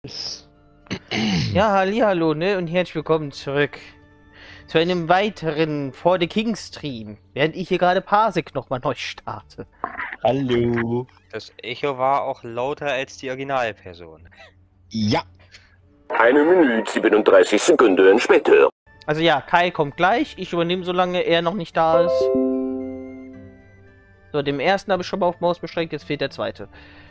Ja, hallihallo, ne? Und herzlich willkommen zurück zu einem weiteren For the King Stream, während ich hier gerade Parsec nochmal neu starte. Hallo. Das Echo war auch lauter als die Originalperson. Ja. 1 Minute 37 Sekunden später. Also ja, Kai kommt gleich. Ich übernehme, solange er noch nicht da ist. So, dem ersten habe ich schon mal auf Maus beschränkt, jetzt fehlt der zweite.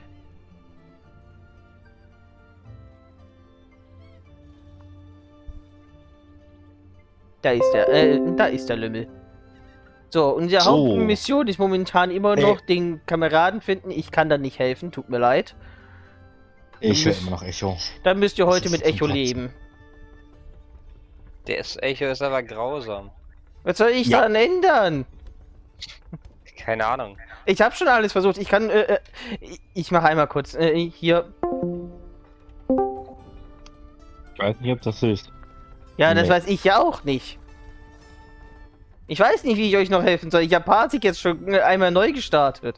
Da ist der Lümmel. So, unsere Hauptmission ist momentan immer noch den Kameraden finden. Ich kann da nicht helfen, tut mir leid. Ich höre immer noch Echo. Dann müsst ihr heute mit Echo leben. Das Echo ist aber grausam. Was soll ich daran ändern? Keine Ahnung. Ich habe schon alles versucht. Ich kann, ich mache einmal kurz, hier. Ich weiß nicht, ob das hilft. Ja, das Nee. weiß ich ja auch nicht. Ich weiß nicht, wie ich euch noch helfen soll. Ich habe Parsec jetzt schon einmal neu gestartet.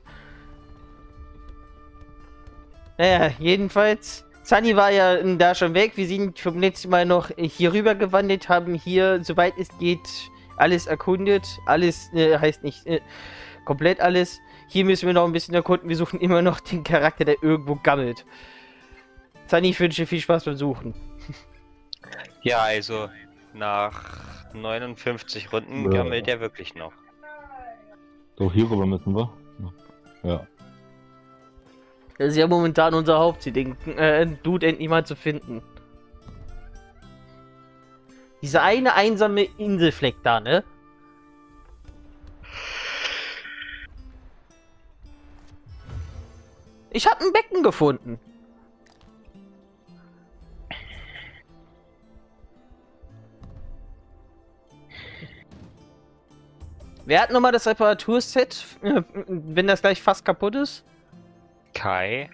Naja, jedenfalls. Sunny war ja da schon weg. Wir sind vom letzten Mal noch hier rüber gewandert, haben hier, soweit es geht, alles erkundet. Alles heißt nicht komplett alles. Hier müssen wir noch ein bisschen erkunden. Wir suchen immer noch den Charakter, der irgendwo gammelt. Sunny, ich wünsche dir viel Spaß beim Suchen. Ja, also nach 59 Runden gammelt er wirklich noch. So, hier rüber müssen wir. Ja. Das ist ja momentan unser Hauptziel, den Dude endlich mal zu finden. Diese eine einsame Inselfleck da, ne? Ich habe ein Becken gefunden. Wer hat nochmal das Reparaturset, wenn das gleich fast kaputt ist? Kai.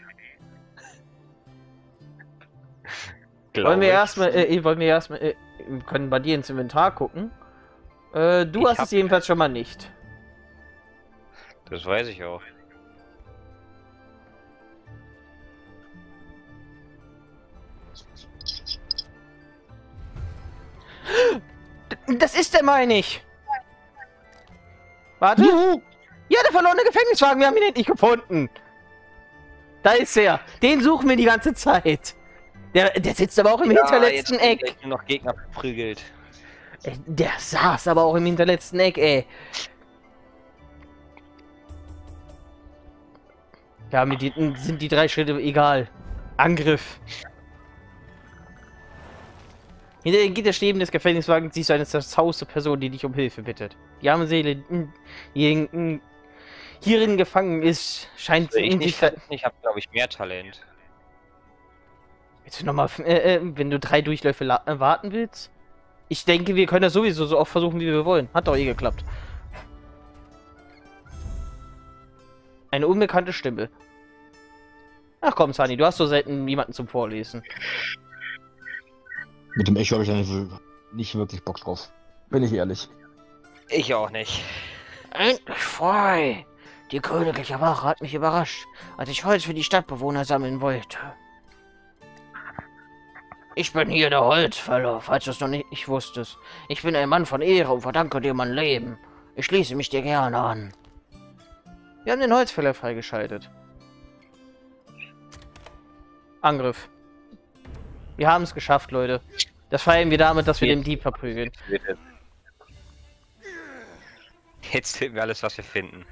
Wollen wir erstmal, wir können bei dir ins Inventar gucken. Du hast es jedenfalls schon mal nicht. Das weiß ich auch. Das ist der, meine ich. Warte. Ja, der verlorene Gefängniswagen, wir haben ihn endlich gefunden. Da ist er. Den suchen wir die ganze Zeit. Der sitzt aber auch im hinterletzten Eck. Jetzt nur noch Gegner verprügelt. Der saß aber auch im hinterletzten Eck, ey. Ja, mit denen sind die 3 Schritte egal. Angriff. Hinter den Gitterstäben des Gefängniswagens siehst du eine zerzauste Person, die dich um Hilfe bittet. Die arme Seele, die hierin gefangen ist, scheint Also ich habe, glaube ich, mehr Talent. Willst du nochmal, wenn du 3 Durchläufe warten willst? Ich denke, wir können das sowieso so oft versuchen, wie wir wollen. Hat doch eh geklappt. Eine unbekannte Stimme. Ach komm, Sunny, du hast so selten jemanden zum Vorlesen. Mit dem Echo habe ich nicht wirklich Bock drauf. Bin ich ehrlich. Ich auch nicht. Endlich frei! Die königliche Wache hat mich überrascht, als ich Holz für die Stadtbewohner sammeln wollte. Ich bin hier der Holzfäller, falls du es noch nicht wusstest. Ich bin ein Mann von Ehre und verdanke dir mein Leben. Ich schließe mich dir gerne an. Wir haben den Holzfäller freigeschaltet. Angriff. Wir haben es geschafft, Leute. Das feiern wir damit, dass wir den Dieb verprügeln. Jetzt finden wir alles, was wir finden.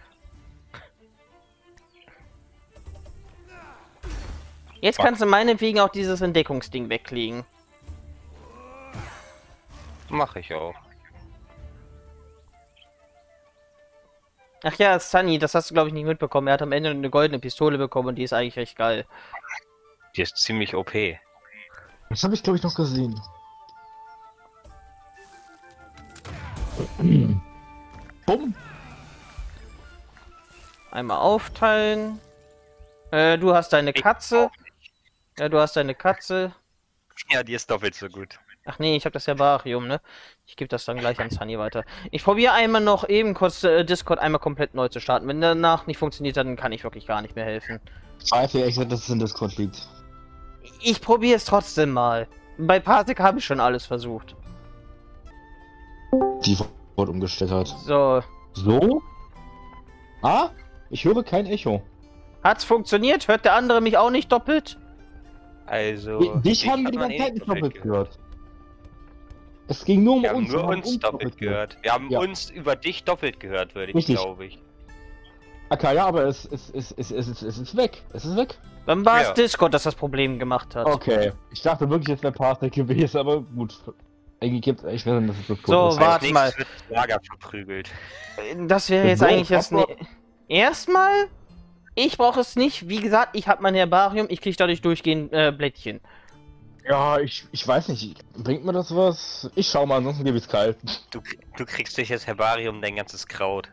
Jetzt kannst du meinetwegen auch dieses Entdeckungsding weglegen. Mache ich auch. Ach ja, Sunny, das hast du glaube ich nicht mitbekommen. Er hat am Ende eine goldene Pistole bekommen und die ist eigentlich recht geil. Die ist ziemlich OP. Das habe ich, glaube ich, noch gesehen. Bumm. Einmal aufteilen. Du hast deine Katze. Ja, du hast deine Katze. Ja, die ist doppelt so gut. Ach nee, ich habe das Herbarium, ne? Ich gebe das dann gleich an Sunny weiter. Ich probiere einmal noch eben kurz Discord einmal komplett neu zu starten. Wenn danach nicht funktioniert, dann kann ich wirklich gar nicht mehr helfen. Zweifel ehrlich gesagt, dass es in Discord liegt. Ich probiere es trotzdem mal. Bei Parsec habe ich schon alles versucht. Die wurde umgestellt hat. So. So? Ah? Ich höre kein Echo. Hat's funktioniert? Hört der andere mich auch nicht doppelt? Also. Dich haben wir die ganze Zeit nicht doppelt gehört. Es ging nur um Wir haben uns. nur wir haben uns doppelt gehört. Wir haben Ja. uns über dich doppelt gehört, würde ich, Richtig. glaube ich. Okay, ja, aber es ist weg. Es ist weg. Dann war es Ja. Discord, das das Problem gemacht hat. Okay. Ich dachte wirklich, es wäre Parsec gewesen, aber gut. Eigentlich gibt es, ich weiß nicht, dass es Discord So, ist. warte Als mal. nächstes wird das Lager verprügelt. Das wäre jetzt So, eigentlich das... aber- Erstmal, ich brauche es nicht. Wie gesagt, ich habe mein Herbarium, ich kriege dadurch durchgehend Blättchen. Ja, ich weiß nicht. Bringt mir das was? Ich schau mal, ansonsten gebe ich es kalt. Du kriegst durch das Herbarium dein ganzes Kraut.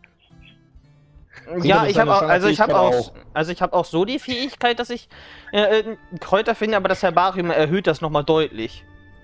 Ja, das ich habe deine auch, also ich habe Standardfähigkeit auch, also ich habe auch so die Fähigkeit, dass ich Kräuter finde, aber das Herbarium erhöht das nochmal deutlich.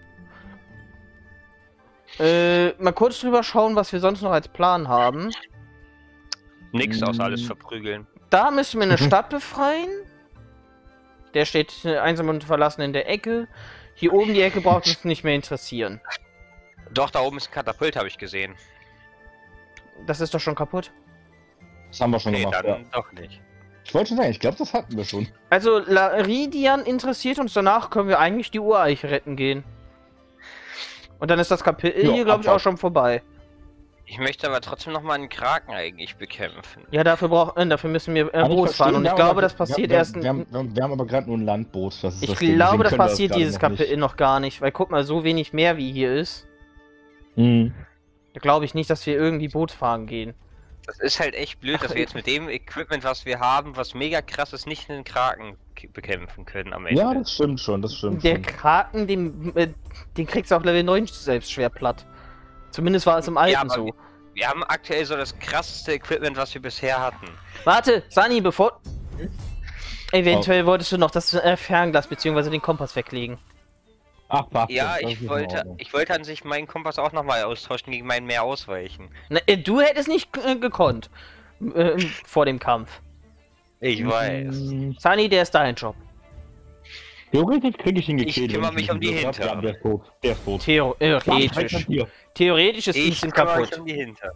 Mal kurz drüber schauen, was wir sonst noch als Plan haben. Nix außer alles verprügeln. Da müssen wir eine Stadt befreien. Der steht einsam und verlassen in der Ecke. Hier oben die Ecke braucht uns nicht mehr interessieren. Doch, da oben ist ein Katapult, habe ich gesehen. Das ist doch schon kaputt. Das haben wir schon Nee, gemacht. dann Ja. doch nicht. Ich wollte schon sagen, ich glaube, das hatten wir schon. Also Laridian interessiert uns, danach können wir eigentlich die Ureiche retten gehen. Und dann ist das Kapitel Ja, hier, glaube ich, Abfahrt. auch schon vorbei. Ich möchte aber trotzdem noch mal einen Kraken eigentlich bekämpfen. Ja, dafür müssen wir Kann ich Boots fahren. verstehen, Und ich ja, glaube, aber das passiert wir, erst... Wir haben aber gerade nur ein Landboot. Das ist Ich das Ding, glaube, deswegen das können wir passiert gerade dieses noch Kapitel noch gar nicht, weil guck mal, so wenig mehr wie hier ist. nicht. Da glaube ich nicht, dass wir irgendwie Boot fahren gehen. Das ist halt echt blöd, dass wir jetzt mit dem Equipment, was wir haben, was mega krass ist, nicht einen Kraken bekämpfen können am Ende. Ja, das stimmt schon, das stimmt Der schon. Kraken, den kriegst du auf Level 9 selbst schwer platt. Zumindest war es im Alten aber so. Wir haben aktuell so das krasseste Equipment, was wir bisher hatten. Warte, Sani, bevor... Oh. Eventuell wolltest du noch das Fernglas bzw. den Kompass weglegen. Ach, passt. Ja, das ich ist in wollte, Ordnung. ich wollte an sich meinen Kompass auch nochmal austauschen gegen meinen mehr ausweichen. Na, du hättest nicht gekonnt. Vor dem Kampf. Ich weiß. Sani, der ist dein Job. Theoretisch kriege ich ihn gekillt. Ich kümmere wenn mich um die ihn Hintern. Ja, der ist tot. Der ist tot. Theoretisch. Hier. Theoretisch ist Ich Instant kümmere mich kaputt. um die Hintern.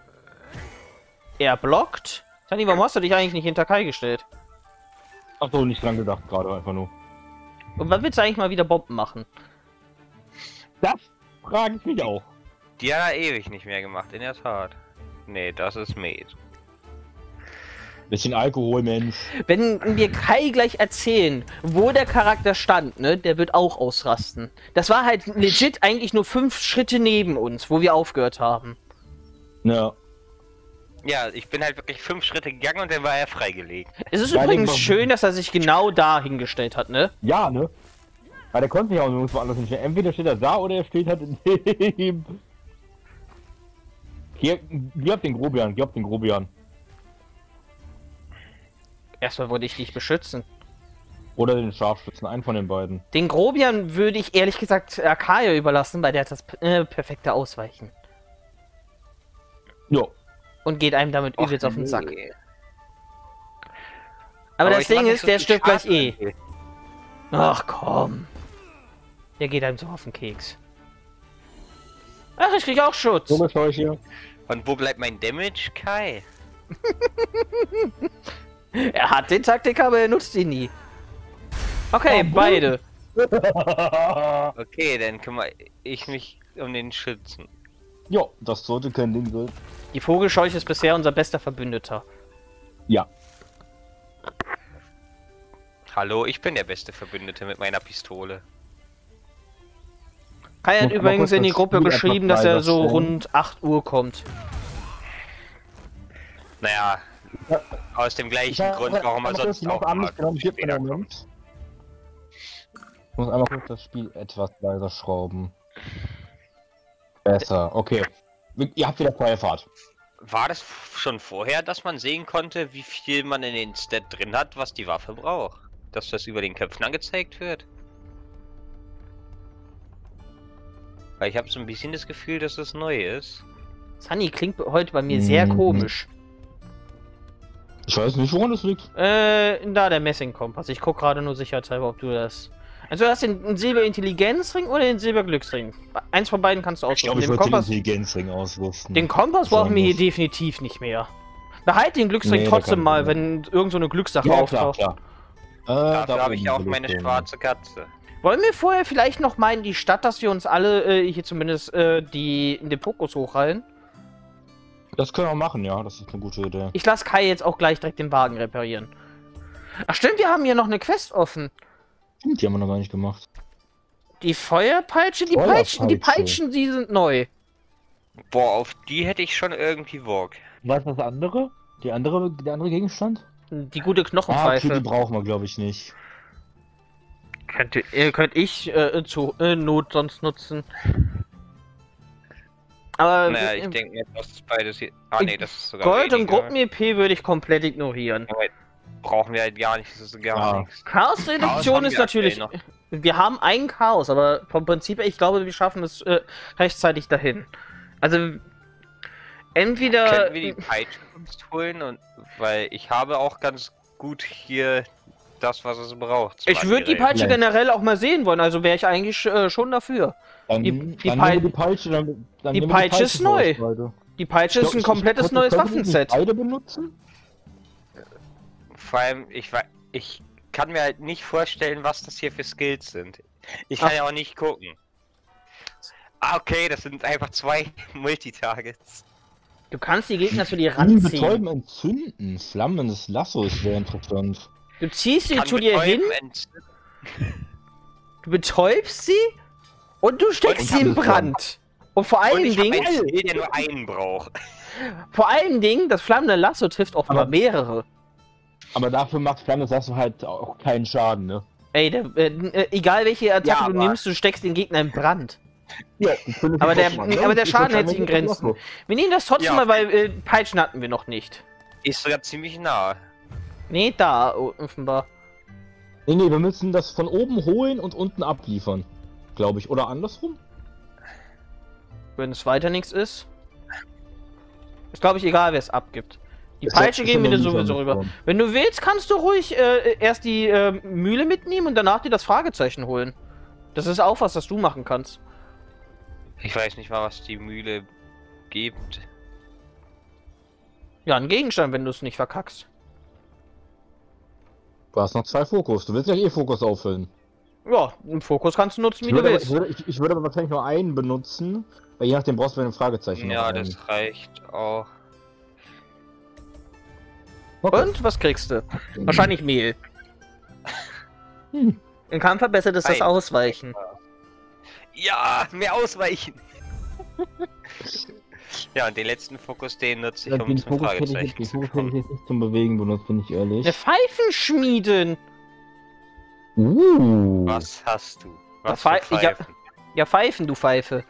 Er blockt. Sani, warum hast du dich eigentlich nicht hinter Kai gestellt? Ach so, nicht dran gedacht gerade, einfach nur. Und wann willst du eigentlich mal wieder Bomben machen? Das frage ich mich auch. Die hat er ewig nicht mehr gemacht, in der Tat. Nee, das ist Med. Bisschen Alkohol, Mensch. Wenn wir Kai gleich erzählen, wo der Charakter stand, ne, der wird auch ausrasten. Das war halt legit eigentlich nur 5 Schritte neben uns, wo wir aufgehört haben. Ja. Ja, ich bin halt wirklich 5 Schritte gegangen und dann war er freigelegt. Es ist Ja, übrigens den- schön, dass er sich genau da hingestellt hat, ne? Ja, ne? Weil der konnte sich auch nirgendwo anders hinstellen. Entweder steht er da oder er steht halt in dem. Hier, geh auf den Grobian, geh auf den Grobian. Erstmal wollte ich dich beschützen. Oder den Scharfschützen, einen von den beiden. Den Grobian würde ich ehrlich gesagt Akaya überlassen, weil der hat das perfekte Ausweichen. Jo. Und geht einem damit Och, übelst auf den Sack. nee. Aber das ich mach Ding nicht ist, so der viel stirbt gleich Schaden eh. irgendwie. Ach komm. Der geht einem so auf den Keks. Ach, ich krieg auch Schutz. So Scheuche. Und wo bleibt mein Damage, Kai? Er hat den Taktik, aber er nutzt ihn nie. Okay, beide. Okay, dann kümmere ich mich um den Schützen. Jo, das sollte kein Ding sein. Die Vogelscheuche ist bisher unser bester Verbündeter. Ja. Hallo, ich bin der beste Verbündete mit meiner Pistole. Kai hat Muss aber übrigens kurz in die das Gruppe Spiel geschrieben, etwas dass er weiter so stellen. rund 8 Uhr kommt. Naja, aus dem gleichen Grund, warum er sonst auch immer später kommt. Ich muss einmal kurz das Spiel etwas leiser schrauben. Besser, okay. Ihr habt wieder Feuerfahrt. War das schon vorher, dass man sehen konnte, wie viel man in den Stat drin hat, was die Waffe braucht? Dass das über den Köpfen angezeigt wird? Weil ich habe so ein bisschen das Gefühl, dass das neu ist. Sunny klingt heute bei mir sehr Mhm. komisch. Ich weiß nicht, woran das liegt. Da der Messingkompass. Ich guck gerade nur sicherheitshalber, ob du das... Also du hast den Silber-Intelligenzring oder den Silber-Glücksring. Eins von beiden kannst du Ich glaube, ausrüsten. ich würde den Intelligenzring ausrüsten. Den Kompass brauchen wir hier Wahrscheinlich. definitiv nicht mehr. Behalt den Glücksring Nee, der trotzdem kann- mal, wenn irgend so eine Glückssache Ja, klar, auftaucht. klar. Dafür habe oben ich auch will meine den. schwarze Katze. Wollen wir vorher vielleicht noch mal in die Stadt, dass wir uns alle hier zumindest in den Fokus hochhalten? Das können wir machen, ja, das ist eine gute Idee. Ich lasse Kai jetzt auch gleich direkt den Wagen reparieren. Ach stimmt, wir haben hier noch eine Quest offen. Die haben wir noch gar nicht gemacht. Die Feuerpeitsche, die Feuerpeitsche. Peitschen, die sind neu. Boah, auf die hätte ich schon irgendwie Bock. Was ist das andere? Der andere Gegenstand? Die gute Okay, Knochenpfeife. die brauchen wir, glaube ich, nicht. Könnte ich zur Not sonst nutzen. Aber Naja, ich denke mir, das ist beides hier. Ah ne, das ist sogar Gold und weniger. Gruppen-EP würde ich komplett ignorieren. Brauchen wir halt gar nicht, das ist gar Ja. nichts. Chaos-Reduktion haben ist wir natürlich... aktuell Wir haben ein Chaos, aber vom Prinzip her, ich glaube, wir schaffen es rechtzeitig dahin. Also, entweder... Können wir die Peitsche uns holen? Und weil ich habe auch ganz gut hier das, was es braucht. zum Ich würde die Angreifen. Peitsche generell auch mal sehen wollen, also wäre ich eigentlich schon dafür. Dann, Die dann Pei- nehmen wir die Peitsche. Dann die nehmen wir Peitsche ist für neu. euch beide. Die Peitsche ist ein komplettes neues Können wir die nicht Waffenset. beide benutzen? Vor allem, ich kann mir halt nicht vorstellen, was das hier für Skills sind. Ich kann Ach. ja auch nicht gucken. Ah, okay, das sind einfach 2 Multitargets. Du kannst die Gegner zu dir Betäuben, ranziehen. entzünden. Flammendes Lasso ist sehr interessant. Du ziehst sie Kann zu dir hin, betäuben, entzünden. du betäubst sie und du steckst Und sie in ich hab- Brand. Und vor Und allen ich habe Dingen, einen Skill, der nur einen braucht. das flammende Lasso trifft auch Aber- mal mehrere. Aber dafür macht Flammendes Lasso halt auch keinen Schaden, ne? Ey, egal welche Attacke Ja, du aber- nimmst, du steckst den Gegner in Brand. Ja, Aber der Schaden hält sich in Grenzen. Wir nehmen das trotzdem Ja. mal, weil Peitschen hatten wir noch nicht. Ist sogar ziemlich nah. Nee, da offenbar. Nee, wir müssen das von oben holen und unten abliefern. Glaube ich. Oder andersrum? Wenn es weiter nichts ist. Ist glaube ich egal, wer es abgibt. Die Ist Peitsche ja- gehen wir dir ist ja sowieso nicht rüber. dran. Wenn du willst, kannst du ruhig erst die Mühle mitnehmen und danach dir das Fragezeichen holen. Das ist auch was, das du machen kannst. Ich weiß nicht mal, was die Mühle gibt. Ja, ein Gegenstand, wenn du es nicht verkackst. Du hast noch 2 Fokus. Du willst ja eh Fokus auffüllen. Ja, im Fokus kannst du nutzen, wie Ich du würde, willst. ich würde aber wahrscheinlich nur einen benutzen, weil je nachdem brauchst du ein Fragezeichen. Ja, noch das reicht auch. Okay. Und was kriegst du? Wahrscheinlich Mehl. Hm. Im Kampf verbessert es das Ei. Ausweichen. Ja, mehr ausweichen! Ja, und den letzten Fokus, den nutze ich, Ja, um den zum Fokus hätte ich Fragezeichen jetzt, zu den Fokus hätte ich kommen. jetzt nicht zum Bewegen benutzt, bin ich ehrlich. Eine Pfeifen schmieden! Was hast du? Was Pfei- für ich hab- Pfeifen? Ja, Pfeifen, du Pfeife.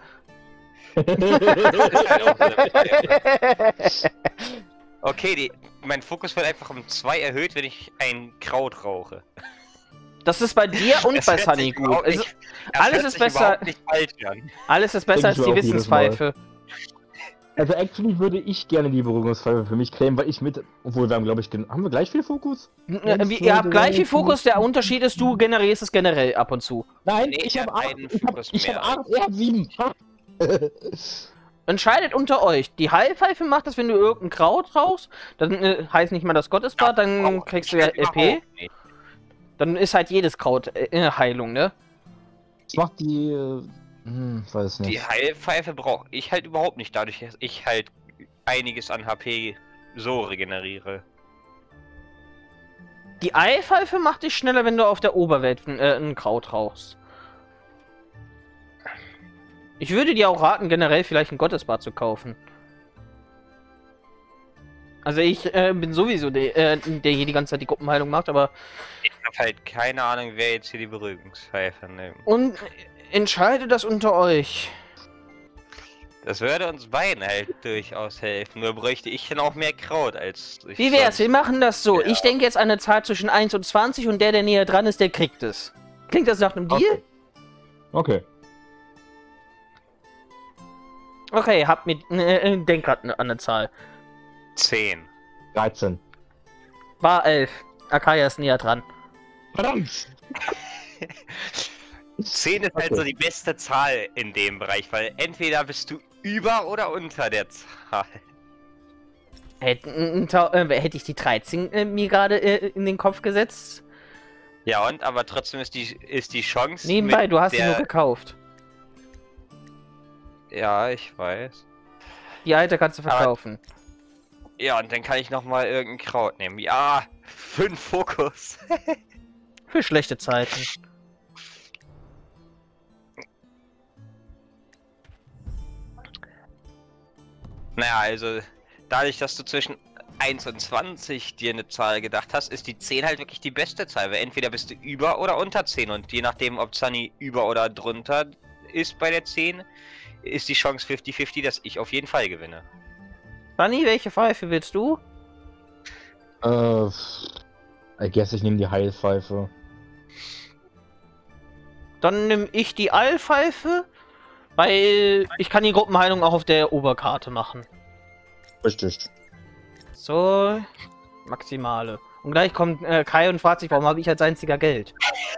Okay, mein Fokus wird einfach um 2 erhöht, wenn ich ein Kraut rauche. Das ist bei dir und Das bei hört Sunny sich gut. überhaupt Also, nicht- das alles hört ist sich besser- überhaupt nicht falsch an. alles ist besser als Denk ich die mir auch jedes Mal. Wissenspfeife. Also actually würde ich gerne die Beruhigungspfeife für mich claimen, weil ich mit, obwohl wir haben glaube ich, haben wir gleich viel Fokus? Ihr habt gleich viel Fokus, der Unterschied ist, du generierst es generell ab und zu. Nein, Nee, ich er habe hat 8, einen ich habe Fokus ich mehr. hab 8, er hat 7. Entscheidet unter euch. Die Heilpfeife macht das, wenn du irgendein Kraut rauchst, dann heißt nicht mal das Gottesbad, dann kriegst du ja Ich LP. überhaupt nicht. Dann ist halt jedes Kraut Heilung, ne? Ich mach die, weiß Die nicht. Heilpfeife brauche ich halt überhaupt nicht, dadurch, dass ich halt einiges an HP so regeneriere. Die Eipfeife macht dich schneller, wenn du auf der Oberwelt ein Kraut rauchst. Ich würde dir auch raten, generell vielleicht ein Gottesbad zu kaufen. Also ich bin sowieso der hier die ganze Zeit die Gruppenheilung macht, aber... Ich habe halt keine Ahnung, wer jetzt hier die Beruhigungspfeife nimmt. Und entscheide das unter euch. Das würde uns beiden halt durchaus helfen, nur bräuchte ich dann auch mehr Kraut als ich Wie wär's? Wir sonst. machen das so. Ja. Ich denke jetzt an eine Zahl zwischen 1 und 20 und der näher dran ist, der kriegt es. Klingt das nach einem Deal? Okay. Okay, denk grad an eine Zahl. 10. 13. War 11. Akaya ist näher dran. Verdammt! 10 ist halt so die beste Zahl in dem Bereich, weil entweder bist du über oder unter der Zahl. Hätte ich die 13 mir gerade in den Kopf gesetzt? Ja und, aber trotzdem ist die Chance... Nebenbei, mit du hast sie der... nur gekauft. Ja, ich weiß. Die alte kannst du verkaufen. Ja, und dann kann ich nochmal irgendein Kraut nehmen. Ja, 5 Fokus. Für schlechte Zeiten. Naja, also, dadurch, dass du zwischen 1 und 20 dir eine Zahl gedacht hast, ist die 10 halt wirklich die beste Zahl, weil entweder bist du über oder unter 10 und je nachdem, ob Sunny über oder drunter ist bei der 10, ist die Chance 50-50, dass ich auf jeden Fall gewinne. Sunny, welche Pfeife willst du? I guess ich nehme die Heilpfeife. Dann nehme ich die Allpfeife, weil ich kann die Gruppenheilung auch auf der Oberkarte machen. Richtig. So, maximale. Und gleich kommt Kai und fragt sich, warum habe ich als einziger Geld?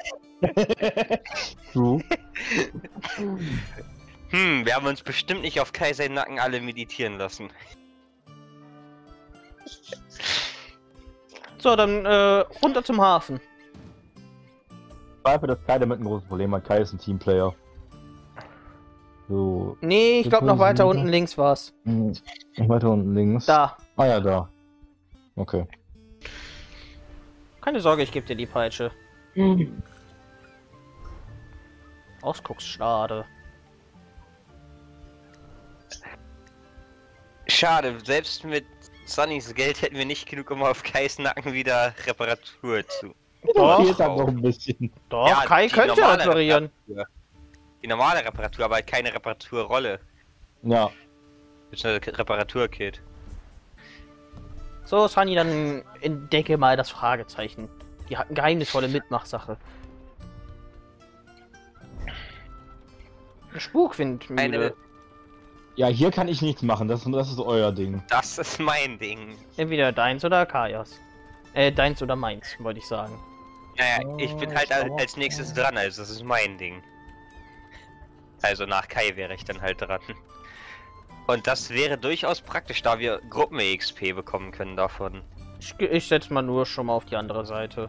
True. Wir haben uns bestimmt nicht auf Kai seinen Nacken alle meditieren lassen. So, dann runter zum Hafen. Ich zweifle, dass Kai damit ein großes Problem hat. Kai ist ein Teamplayer. So. Nee, ich glaube noch weiter unten links war's. Noch weiter unten links. Da. Ah ja, da. Okay. Keine Sorge, ich gebe dir die Peitsche. Ausgucksstade. Schade, selbst mit Sunnys Geld hätten wir nicht genug, um auf Kais Nacken wieder Reparatur zu. Doch. Fehlt halt noch ein bisschen. Doch, Ja, Kai die könnte normale reparieren. Die normale Reparatur, aber halt keine Reparaturrolle. Ja. Beziehungsweise Reparaturkit. So, Sunny, dann entdecke mal das Fragezeichen. Die hat eine geheimnisvolle Mitmachsache. Eine Spukwindmühle. Ja, hier kann ich nichts machen. Das ist euer Ding. Das ist mein Ding. Entweder deins oder Akayas. Deins oder meins, wollte ich sagen. Naja, ich bin halt als nächstes dran, also das ist mein Ding. Also nach Kai wäre ich dann halt dran. Und das wäre durchaus praktisch, da wir Gruppen-EXP bekommen können davon. Ich setze mal nur schon mal auf die andere Seite.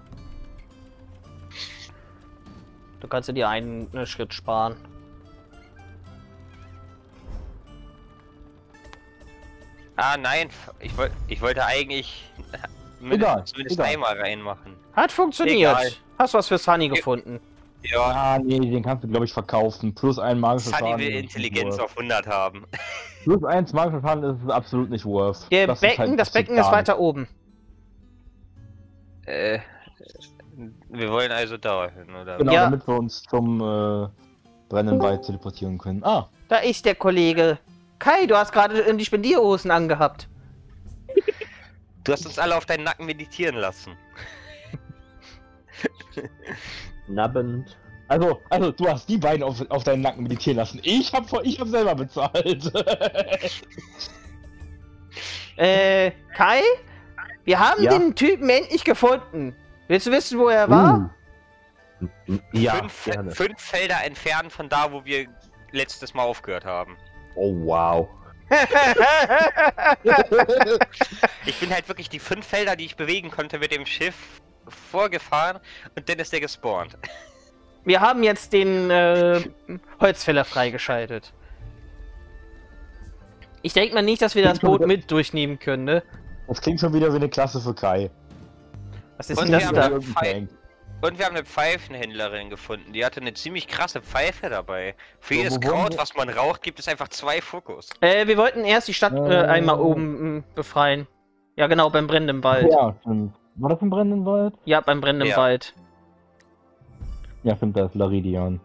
Du kannst dir einen Schritt sparen. Ah nein, ich wollte eigentlich zumindest einmal reinmachen. Hat funktioniert. Egal. Hast was für Sunny gefunden. Ja, Ah, nee, den kannst du, glaube ich, verkaufen. Plus ein magisches Sunny Schaden. will ist nicht Intelligenz worth. auf 100 haben. Plus 1 magisches Schaden ist es absolut nicht worth. Das ist Becken, halt das Becken ist gar weiter oben. Wir wollen also dahin, oder? Genau, Ja. damit wir uns zum brennenden Wald teleportieren können. Ah, Da ist der Kollege. Kai, du hast gerade die Spendierhosen angehabt. Du hast uns alle auf deinen Nacken meditieren lassen. nabbend. Also, du hast die beiden auf deinen Nacken meditieren lassen. Ich hab selber bezahlt. Kai? Wir haben Ja? den Typen endlich gefunden. Willst du wissen, wo er war? Ja, 5 Felder entfernt von da, wo wir letztes Mal aufgehört haben. Oh, wow. Ich bin halt wirklich die 5 Felder, die ich bewegen konnte mit dem Schiff vorgefahren und dann ist der gespawnt. Wir haben jetzt den Holzfäller freigeschaltet. Ich denke mal nicht, dass wir das Boot mit durchnehmen können, ne? Das klingt schon wieder wie eine Klasse für Kai. Was ist Und denn wir das haben da? eine Und wir haben eine Pfeifenhändlerin gefunden. Die hatte eine ziemlich krasse Pfeife dabei. Für So, jedes wo Kraut, wir- was man raucht, gibt es einfach 2 Fokus. Wir wollten erst die Stadt einmal oben befreien. Ja, genau, beim brennenden Wald. Ja, stimmt. War das im brennenden Wald? Ja, beim brennenden Ja. Wald. Ja, stimmt, da ist Laridian.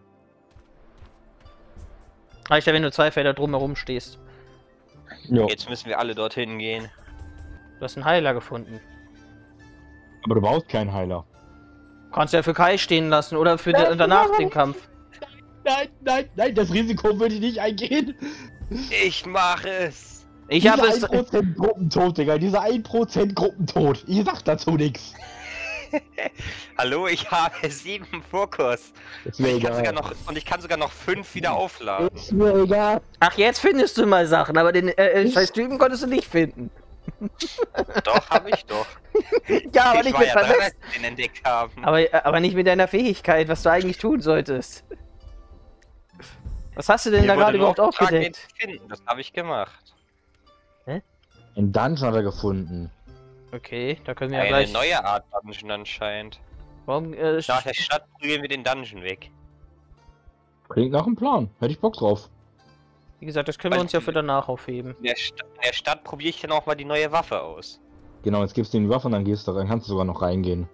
Reicht ja, wenn du 2 Felder drumherum stehst. Jo. Jetzt müssen wir alle dorthin gehen. Du hast einen Heiler gefunden. Aber du brauchst keinen Heiler. Kannst ja für Kai stehen lassen oder für danach den Kampf. Nein, das Risiko würde ich nicht eingehen. Ich mache es! Ich habe es. 1% Gruppentod, Digga. Dieser 1% Gruppentod. Ich sag dazu nichts. Hallo, ich habe 7 Fokus. Ist mir Ich kann egal. ich kann sogar noch 5 wieder aufladen. Ist mir egal. Ach, jetzt findest du mal Sachen, aber den scheiß Typen konntest du nicht finden. Doch, habe ich doch. Ja, aber Ich nicht war mit ja dran, Verletzten. als wir den entdeckt haben. Aber nicht mit deiner Fähigkeit, was du eigentlich tun solltest. Was hast du denn Mir da wurde gerade nur überhaupt aufgetragen, den aufgedeckt? zu finden. Das habe ich gemacht. Ein Dungeon hat er gefunden. Okay, da können wir ja Eine gleich. neue Art Dungeon anscheinend. Warum, Nach der Stadt prügeln wir den Dungeon weg. Klingt nach einem Plan. Hätte ich Bock drauf. wie gesagt, das können wir uns ja für danach aufheben. In der Stadt probiere ich dann auch mal die neue Waffe aus. Genau, jetzt gibst du ihm die Waffe und dann gehst du rein. Kannst du sogar noch reingehen.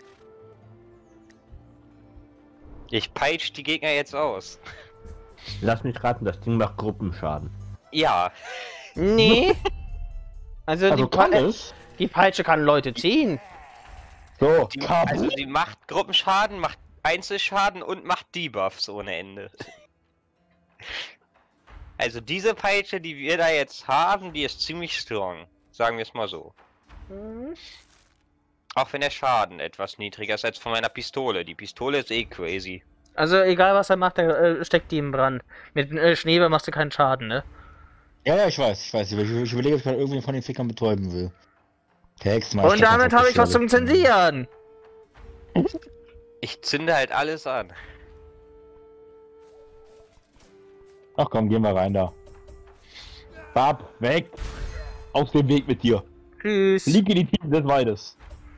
Ich peitsch die Gegner jetzt aus. Lass mich raten, das Ding macht Gruppenschaden. Ja, Nee. Also, Also kann es. die Peitsche kann Leute ziehen. So, die, Kabel. also die macht Gruppenschaden, macht Einzelschaden und macht Debuffs ohne Ende. Also diese Peitsche, die wir da jetzt haben, die ist ziemlich strong. Sagen wir es mal so. Auch wenn der Schaden etwas niedriger ist als von meiner Pistole. Die Pistole ist eh crazy. Also, egal was er macht, er steckt die ihm dran. Mit Schneeball machst du keinen Schaden, ne? Ja, ich weiß. Ich überlege, ob ich mal irgendwie von den Fickern betäuben will. Der Hexenmeister. Und damit habe ich was zum Zensieren. Ich zünde halt alles an. Ach komm, gehen wir rein da. Bab, weg! Aus dem Weg mit dir! Tschüss. Lieg in die Tiefen des Waldes!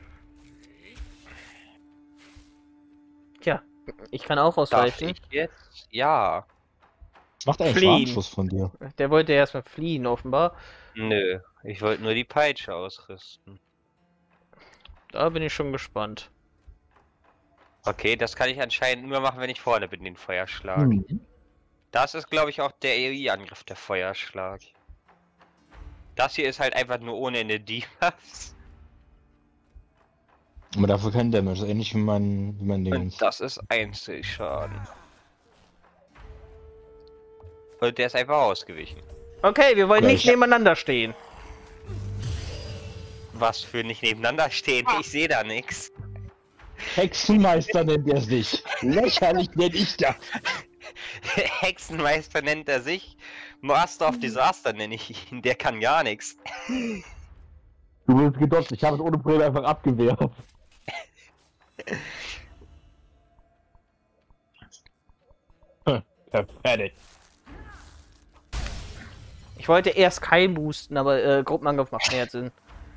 Tja, ich kann auch Darf ausweichen. ich jetzt? Ja. Macht einen Fliehen. Schwarmschuss von dir. Der wollte erstmal fliehen, offenbar. Nö, ich wollte nur die Peitsche ausrüsten. Da bin ich schon gespannt. Okay, das kann ich anscheinend nur machen, wenn ich vorne bin, den Feuerschlag. Mhm. Das ist, glaube ich, auch der EI-Angriff, der Feuerschlag. Das hier ist halt einfach nur ohne Ende Debuffs. Aber dafür kein Damage, das ist ähnlich wie mein Ding. Und das ist Einzelschaden. Und der ist einfach ausgewichen. Okay, wir wollen nicht Gleich. nebeneinander stehen. Was für nicht nebeneinander stehen, ich sehe da nichts. Hexenmeister nennt er sich. Lächerlich nenn ich das. Hexenmeister nennt er sich. Master of Disaster nenne ich ihn, der kann gar nichts. Du wirst gedodgt, ich habe es ohne Probleme einfach abgewehrt. Fertig. Ich wollte erst Kai boosten, aber Gruppenangriff macht mehr Sinn.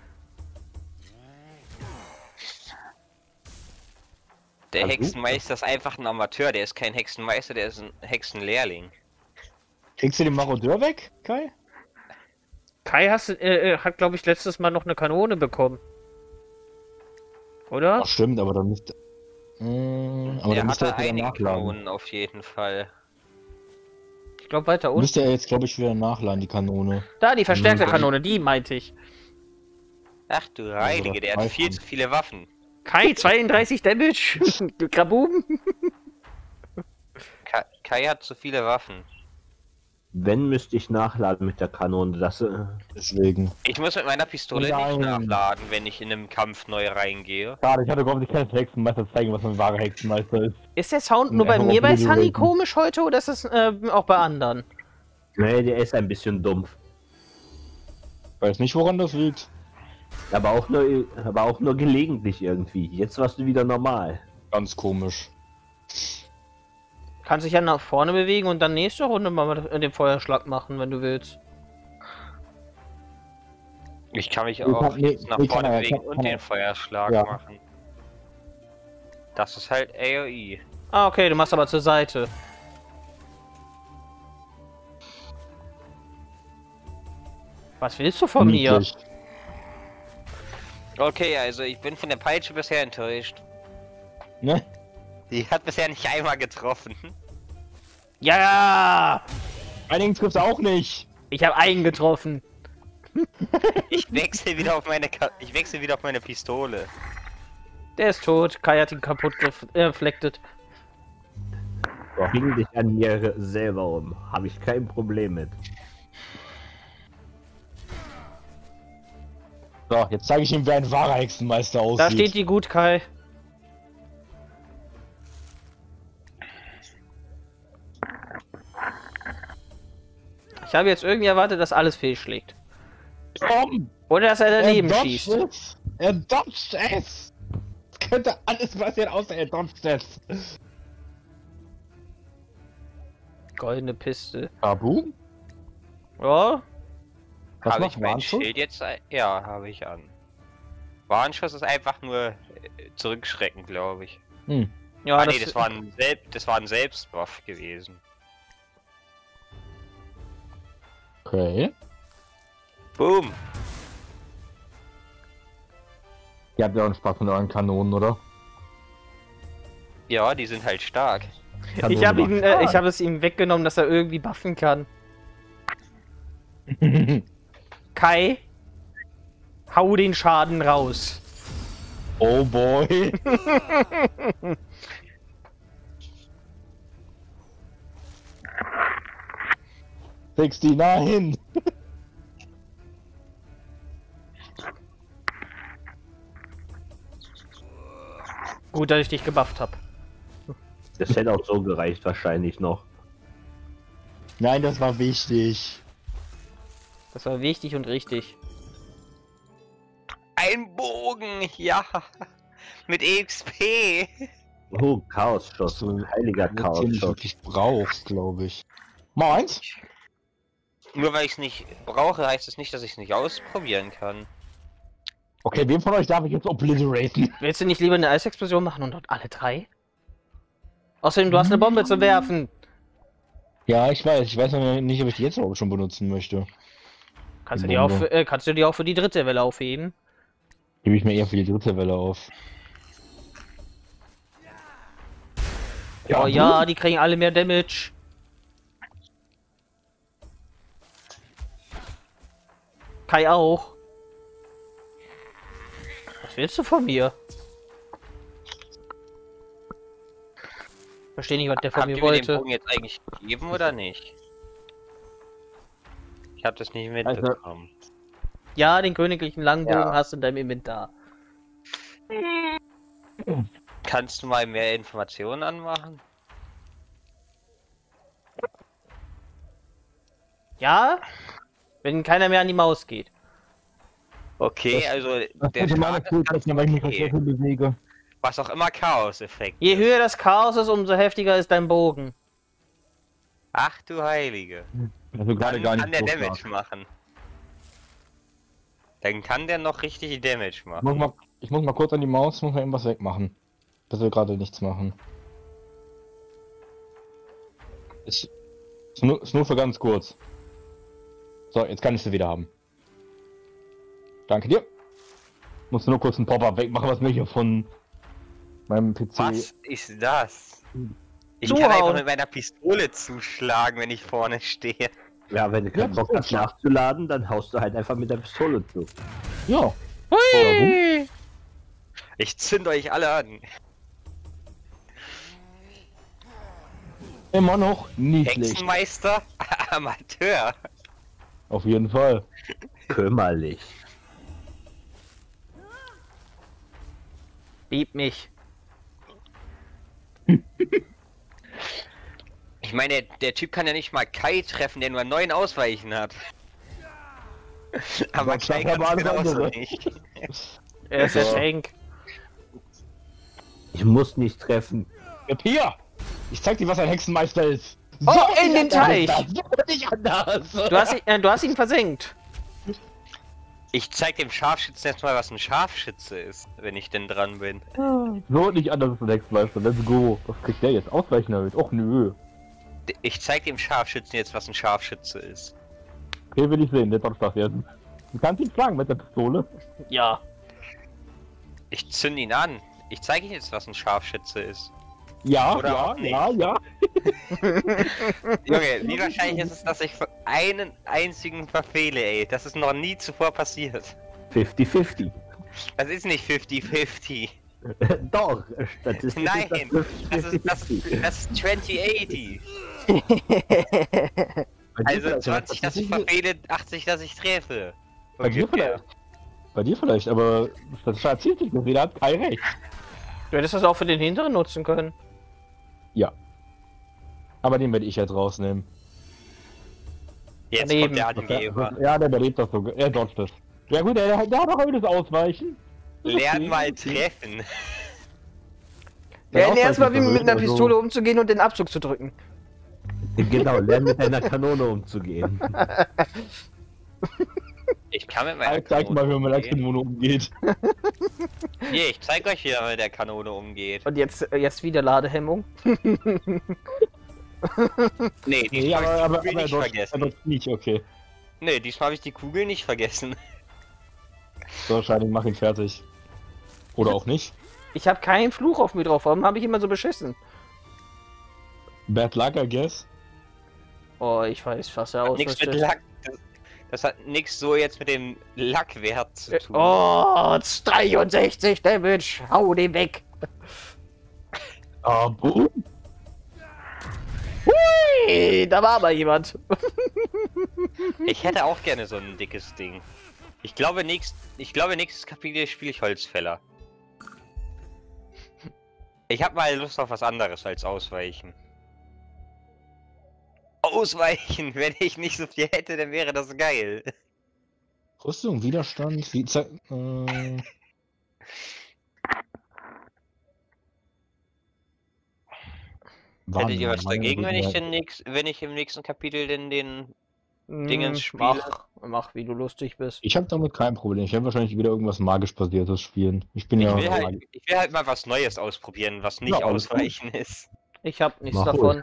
Der Hexenmeister ist einfach ein Amateur, der ist kein Hexenmeister, der ist ein Hexenlehrling. Kriegst du den Marodeur weg, Kai? Kai hat, glaube ich, letztes Mal noch eine Kanone bekommen. Oder? Ach stimmt, aber dann müsste... aber Der dann müsste hatte er wieder einige nachladen. Kanonen auf jeden Fall. Ich glaube weiter unten. Müsste er jetzt, glaube ich, wieder nachladen, die Kanone. Da, die verstärkte Mhm. Kanone, die meinte ich. Ach du Heilige, der hat viel zu viele Waffen. Kai, 32 Damage. Krabum. Kai hat zu viele Waffen. Wenn, müsste ich nachladen mit der Kanone. Das, Deswegen. Ich muss mit meiner Pistole Nein. nicht nachladen, wenn ich in einem Kampf neu reingehe. Schade, ich hatte überhaupt nicht keinen Hexenmeister zeigen, was ein wahrer Hexenmeister ist. Ist der Sound nur bei Einfach mir auf bei Video Sunny raten. komisch heute oder ist es auch bei anderen? nee, der ist ein bisschen dumpf. Weiß nicht, woran das liegt. Aber auch nur gelegentlich irgendwie. Jetzt warst du wieder normal. Ganz komisch. Kannst dich ja nach vorne bewegen und dann nächste Runde mal den Feuerschlag machen, wenn du willst. Ich kann mich Nee, auch kann- nee, jetzt nach nee, kann vorne er, bewegen kann- und kann den er. Feuerschlag Ja. machen. Das ist halt AOE. Ah, okay, du machst aber zur Seite. Was willst du von mir? Niedlich. Okay, also ich bin von der Peitsche bisher enttäuscht. Ne? Die hat bisher nicht einmal getroffen. Ja! Einigen trifft er auch nicht. Ich habe einen getroffen. Ich wechsle wieder auf meine Pistole. Der ist tot. Kai hat ihn kaputt gefleckt. Bring dich an mir selber um. Habe ich kein Problem mit. So, jetzt zeige ich ihm, wer ein wahrer Hexenmeister aussieht. Da steht die gut, Kai. Ich habe jetzt irgendwie erwartet, dass alles fehlschlägt. Komm! Oder dass er daneben dodgt schießt. es! Er dodgt es! Es könnte alles passieren, außer er dodgt es. Goldene Piste. Babu? Ja, Was Habe macht ich mein Warnschuss? Schild jetzt? Ja, habe ich an. Warnschuss ist einfach nur zurückschrecken, glaube ich. Hm. ja, Ah nee, das war ein Selbstbuff gewesen. Okay. Boom! Ihr habt ja auch einen Spaß mit euren Kanonen, oder? Ja, die sind halt stark. ich habe es ihm weggenommen, dass er irgendwie buffen kann. Kai, hau den Schaden raus. Oh boy. 69. Gut, dass ich dich gebufft habe. Das hätte auch so gereicht wahrscheinlich noch. Nein, das war wichtig. Das war wichtig und richtig. Ein Bogen, ja. Mit EXP. Oh, Chaos-Schuss. So, Heiliger den ich Chaos-Schuss. wirklich brauchst, glaube ich. Meins? Nur weil ich es nicht brauche, heißt es nicht, dass ich es nicht ausprobieren kann. Okay, wem von euch darf ich jetzt obliteraten? Willst du nicht lieber eine Eisexplosion machen und dort alle drei? Außerdem, du hast eine Bombe zu werfen. Ja, ich weiß. Ich weiß noch nicht, ob ich die jetzt überhaupt schon benutzen möchte. Kannst du, Die die auch Bombe. kannst du die auch für die dritte Welle aufheben? Gebe ich mir eher für die dritte Welle auf. Oh ja, die kriegen alle mehr Damage. Kai auch. Was willst du von mir? Verstehe nicht, was der von Habt mir ihr mir den wollte. Bogen jetzt eigentlich gegeben oder nicht? Ich habe das nicht mitbekommen. Ja, den königlichen Langbogen Ja. hast du in deinem Inventar. Kannst du mal mehr Informationen anmachen? Ja? Wenn keiner mehr an die Maus geht. Okay, also der meine Schaden ist Cool, ganz weil ich mich okay. okay. bewege. Was auch immer Chaos-Effekt. Je höher das Chaos ist, umso heftiger ist dein Bogen. Ach du Heilige. Also gerade Dann gar nicht. kann der so Damage stark. machen. Dann kann der noch richtig Damage machen. Ich muss mal kurz an die Maus, muss mal irgendwas wegmachen. Das will gerade nichts machen. Ist nur für ganz kurz. So, jetzt kann ich sie wieder haben. Danke dir. Muss nur kurz einen Pop-Up wegmachen, was mir hier von meinem PC. Was ist das? Ich Zuhauen. kann einfach mit meiner Pistole zuschlagen, wenn ich vorne stehe. Ja, wenn du keinen Bock hast nachzuladen, dann haust du halt einfach mit der Pistole zu. Ja. Hui! Ich zünd euch alle an. Immer noch niedlich. Hexenmeister, Amateur. Auf jeden Fall. Kümmerlich. Lieb mich. Ich meine, der Typ kann ja nicht mal Kai treffen, der nur 9 Ausweichen hat. Aber Das Kai sagt kann aber es alles genauso andere. nicht. Er ist der So. Tank. Ich muss nicht treffen. Ja, Pia! Ich zeig dir, was ein Hexenmeister ist. Oh, in den anders Teich. ist das. So nicht anders. Du hast ihn versenkt. Ich zeig dem Scharfschützen jetzt mal, was ein Scharfschütze ist, wenn ich denn dran bin. So nicht anders ist ein Hexenmeister. Let's go. Was kriegt der jetzt? Ausweichen erhöht. Och nö. Ich zeig dem Scharfschützen jetzt, was ein Scharfschütze ist. Okay, will ich sehen. Der dodgt das jetzt. Du kannst ihn schlagen mit der Pistole. Ja. Ich zünd ihn an. Ich zeige ihm jetzt, was ein Scharfschütze ist. Ja, Oder auch nicht. ja. Junge, wie wahrscheinlich ist es, dass ich einen einzigen verfehle, ey? Das ist noch nie zuvor passiert. 50-50. Das ist nicht 50-50. Doch, statistisch Nein, das das ist 2080. Bei dir Also vielleicht, 20, dass ich verfehle, 80, dass ich treffe. Bei dir Ungefähr. vielleicht. Bei dir vielleicht, aber das erzählt sich nicht. Jeder hat kein Recht. Du hättest das auch für den hinteren nutzen können. Ja. Aber den werde ich jetzt rausnehmen. Jetzt Daneben. kommt der Angeber. Ja, der überlebt das sogar. Er dodgt das. Ja gut, der hat auch heute das Ausweichen. Lern mal treffen. Lernen erstmal, wie Ausweichen mit einer also- Pistole umzugehen und den Abzug zu drücken. Genau, lern mit deiner Kanone umzugehen. Ich kann mit meiner Zeig mal, wie man mit der umgehen. Kanone umgeht. Hier, ich zeig euch, wie man mit der Kanone umgeht. Und jetzt wieder Ladehemmung. Nee, diesmal habe ich die Kugel nicht er vergessen. dodgt nicht, okay. Nee, diesmal habe ich die Kugel nicht vergessen. So, Shining, mach ihn fertig. Oder auch nicht. Ich habe keinen Fluch auf mir drauf. Warum habe ich immer so beschissen? Bad luck, I guess. Oh, ich weiß, was er Nichts mit ausrüstet. Lack. Das hat nichts so jetzt mit dem Lackwert zu tun. Oh, 63 Damage. Hau den weg. Ah, boom. Hui, da war aber jemand. Ich hätte auch gerne so ein dickes Ding. Ich glaube, nächstes Kapitel spiele ich Holzfäller. Ich habe mal Lust auf was anderes als Ausweichen. Ausweichen! Wenn ich nicht so viel hätte, dann wäre das geil. Rüstung, Widerstand, wie Hättet ihr was dagegen, wenn ich im nächsten Kapitel den Dingens spiele? Mach, wie du lustig bist. Ich habe damit kein Problem. Ich werde wahrscheinlich wieder irgendwas magisch basiertes spielen. Ich bin ja. Ich will halt mal was Neues ausprobieren, was nicht Ja, alles Ausweichen ist. Ich hab nichts Mach davon.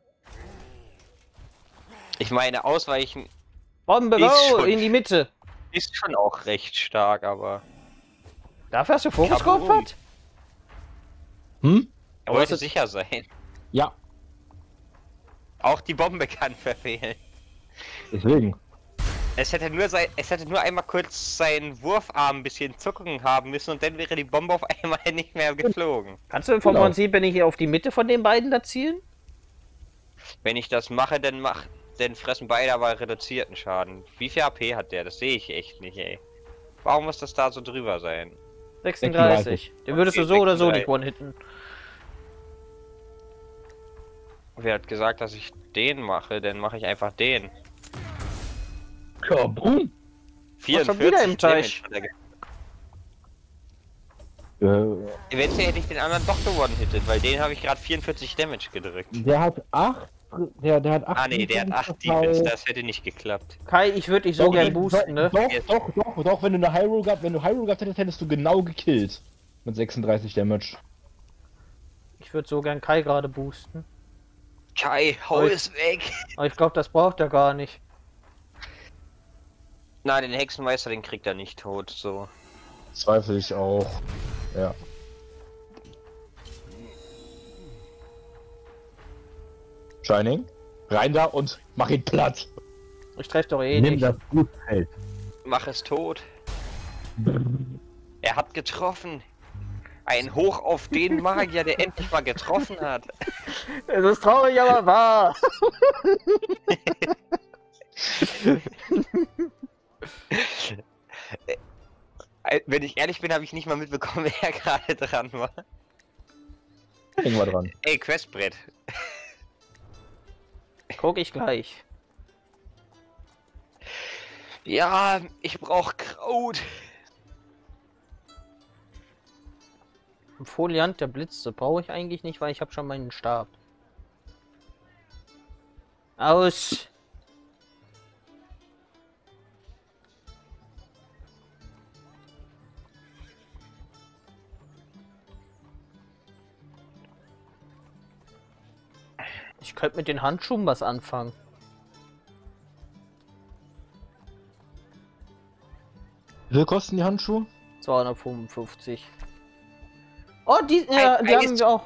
Ich meine, Ausweichen Bombe, Ist go, schon- in die Mitte. ist schon auch recht stark, aber... Dafür hast du Fokus Kaboom. geopfert? Hm? Er wollte sicher sein. Ja, Auch die Bombe kann verfehlen. deswegen. Es hätte nur einmal kurz seinen Wurfarm ein bisschen Zuckung haben müssen und dann wäre die Bombe auf einmal nicht mehr geflogen. Kannst du vom Genau. Prinzip, wenn ich hier auf die Mitte von den beiden da zielen? Wenn ich das mache, dann fressen beide aber reduzierten Schaden. Wie viel AP hat der? Das sehe ich echt nicht, ey. Warum muss das da so drüber sein? 36. Den würdest du so oder so nicht 36. one-hitten. Wer hat gesagt, dass ich den mache? Dann mache ich einfach den. Kaboom! schon wieder im Teich. Damage hat er Äh, Eventuell hätte ich den anderen doch gewonnen-hittet, weil den habe ich gerade 44 Damage gedrückt. der hat 8. Der hat 8. Ah ne, der hat 8 Defense, das hätte nicht geklappt. Kai, ich würde dich so gern boosten, ne? Doch, wenn du Hyrule gehabt hättest, hättest du genau gekillt. Mit 36 Damage. Ich würde so gern Kai gerade boosten. Kai, hau es weg! Aber ich glaube, das braucht er gar nicht. Nein, den Hexenmeister, den kriegt er nicht tot, so. Zweifle ich auch. Ja. Shining, rein da und mach ihn platt. Ich treffe doch eh Nimm nicht. das Blutfeld. Mach es tot. Er hat getroffen. Ein Hoch auf den Magier, der endlich mal getroffen hat. Es ist traurig, aber wahr. Wenn ich ehrlich bin, habe ich nicht mal mitbekommen, wer gerade dran war. Hängen wir dran. Ey, Questbrett. Guck ich gleich. Ja, ich brauch Kraut. Foliant der Blitze brauche ich eigentlich nicht, weil ich habe schon meinen Stab. Aus. Ich könnte mit den Handschuhen was anfangen. Wie viel kosten die Handschuhe? 255. Oh, die haben wir auch.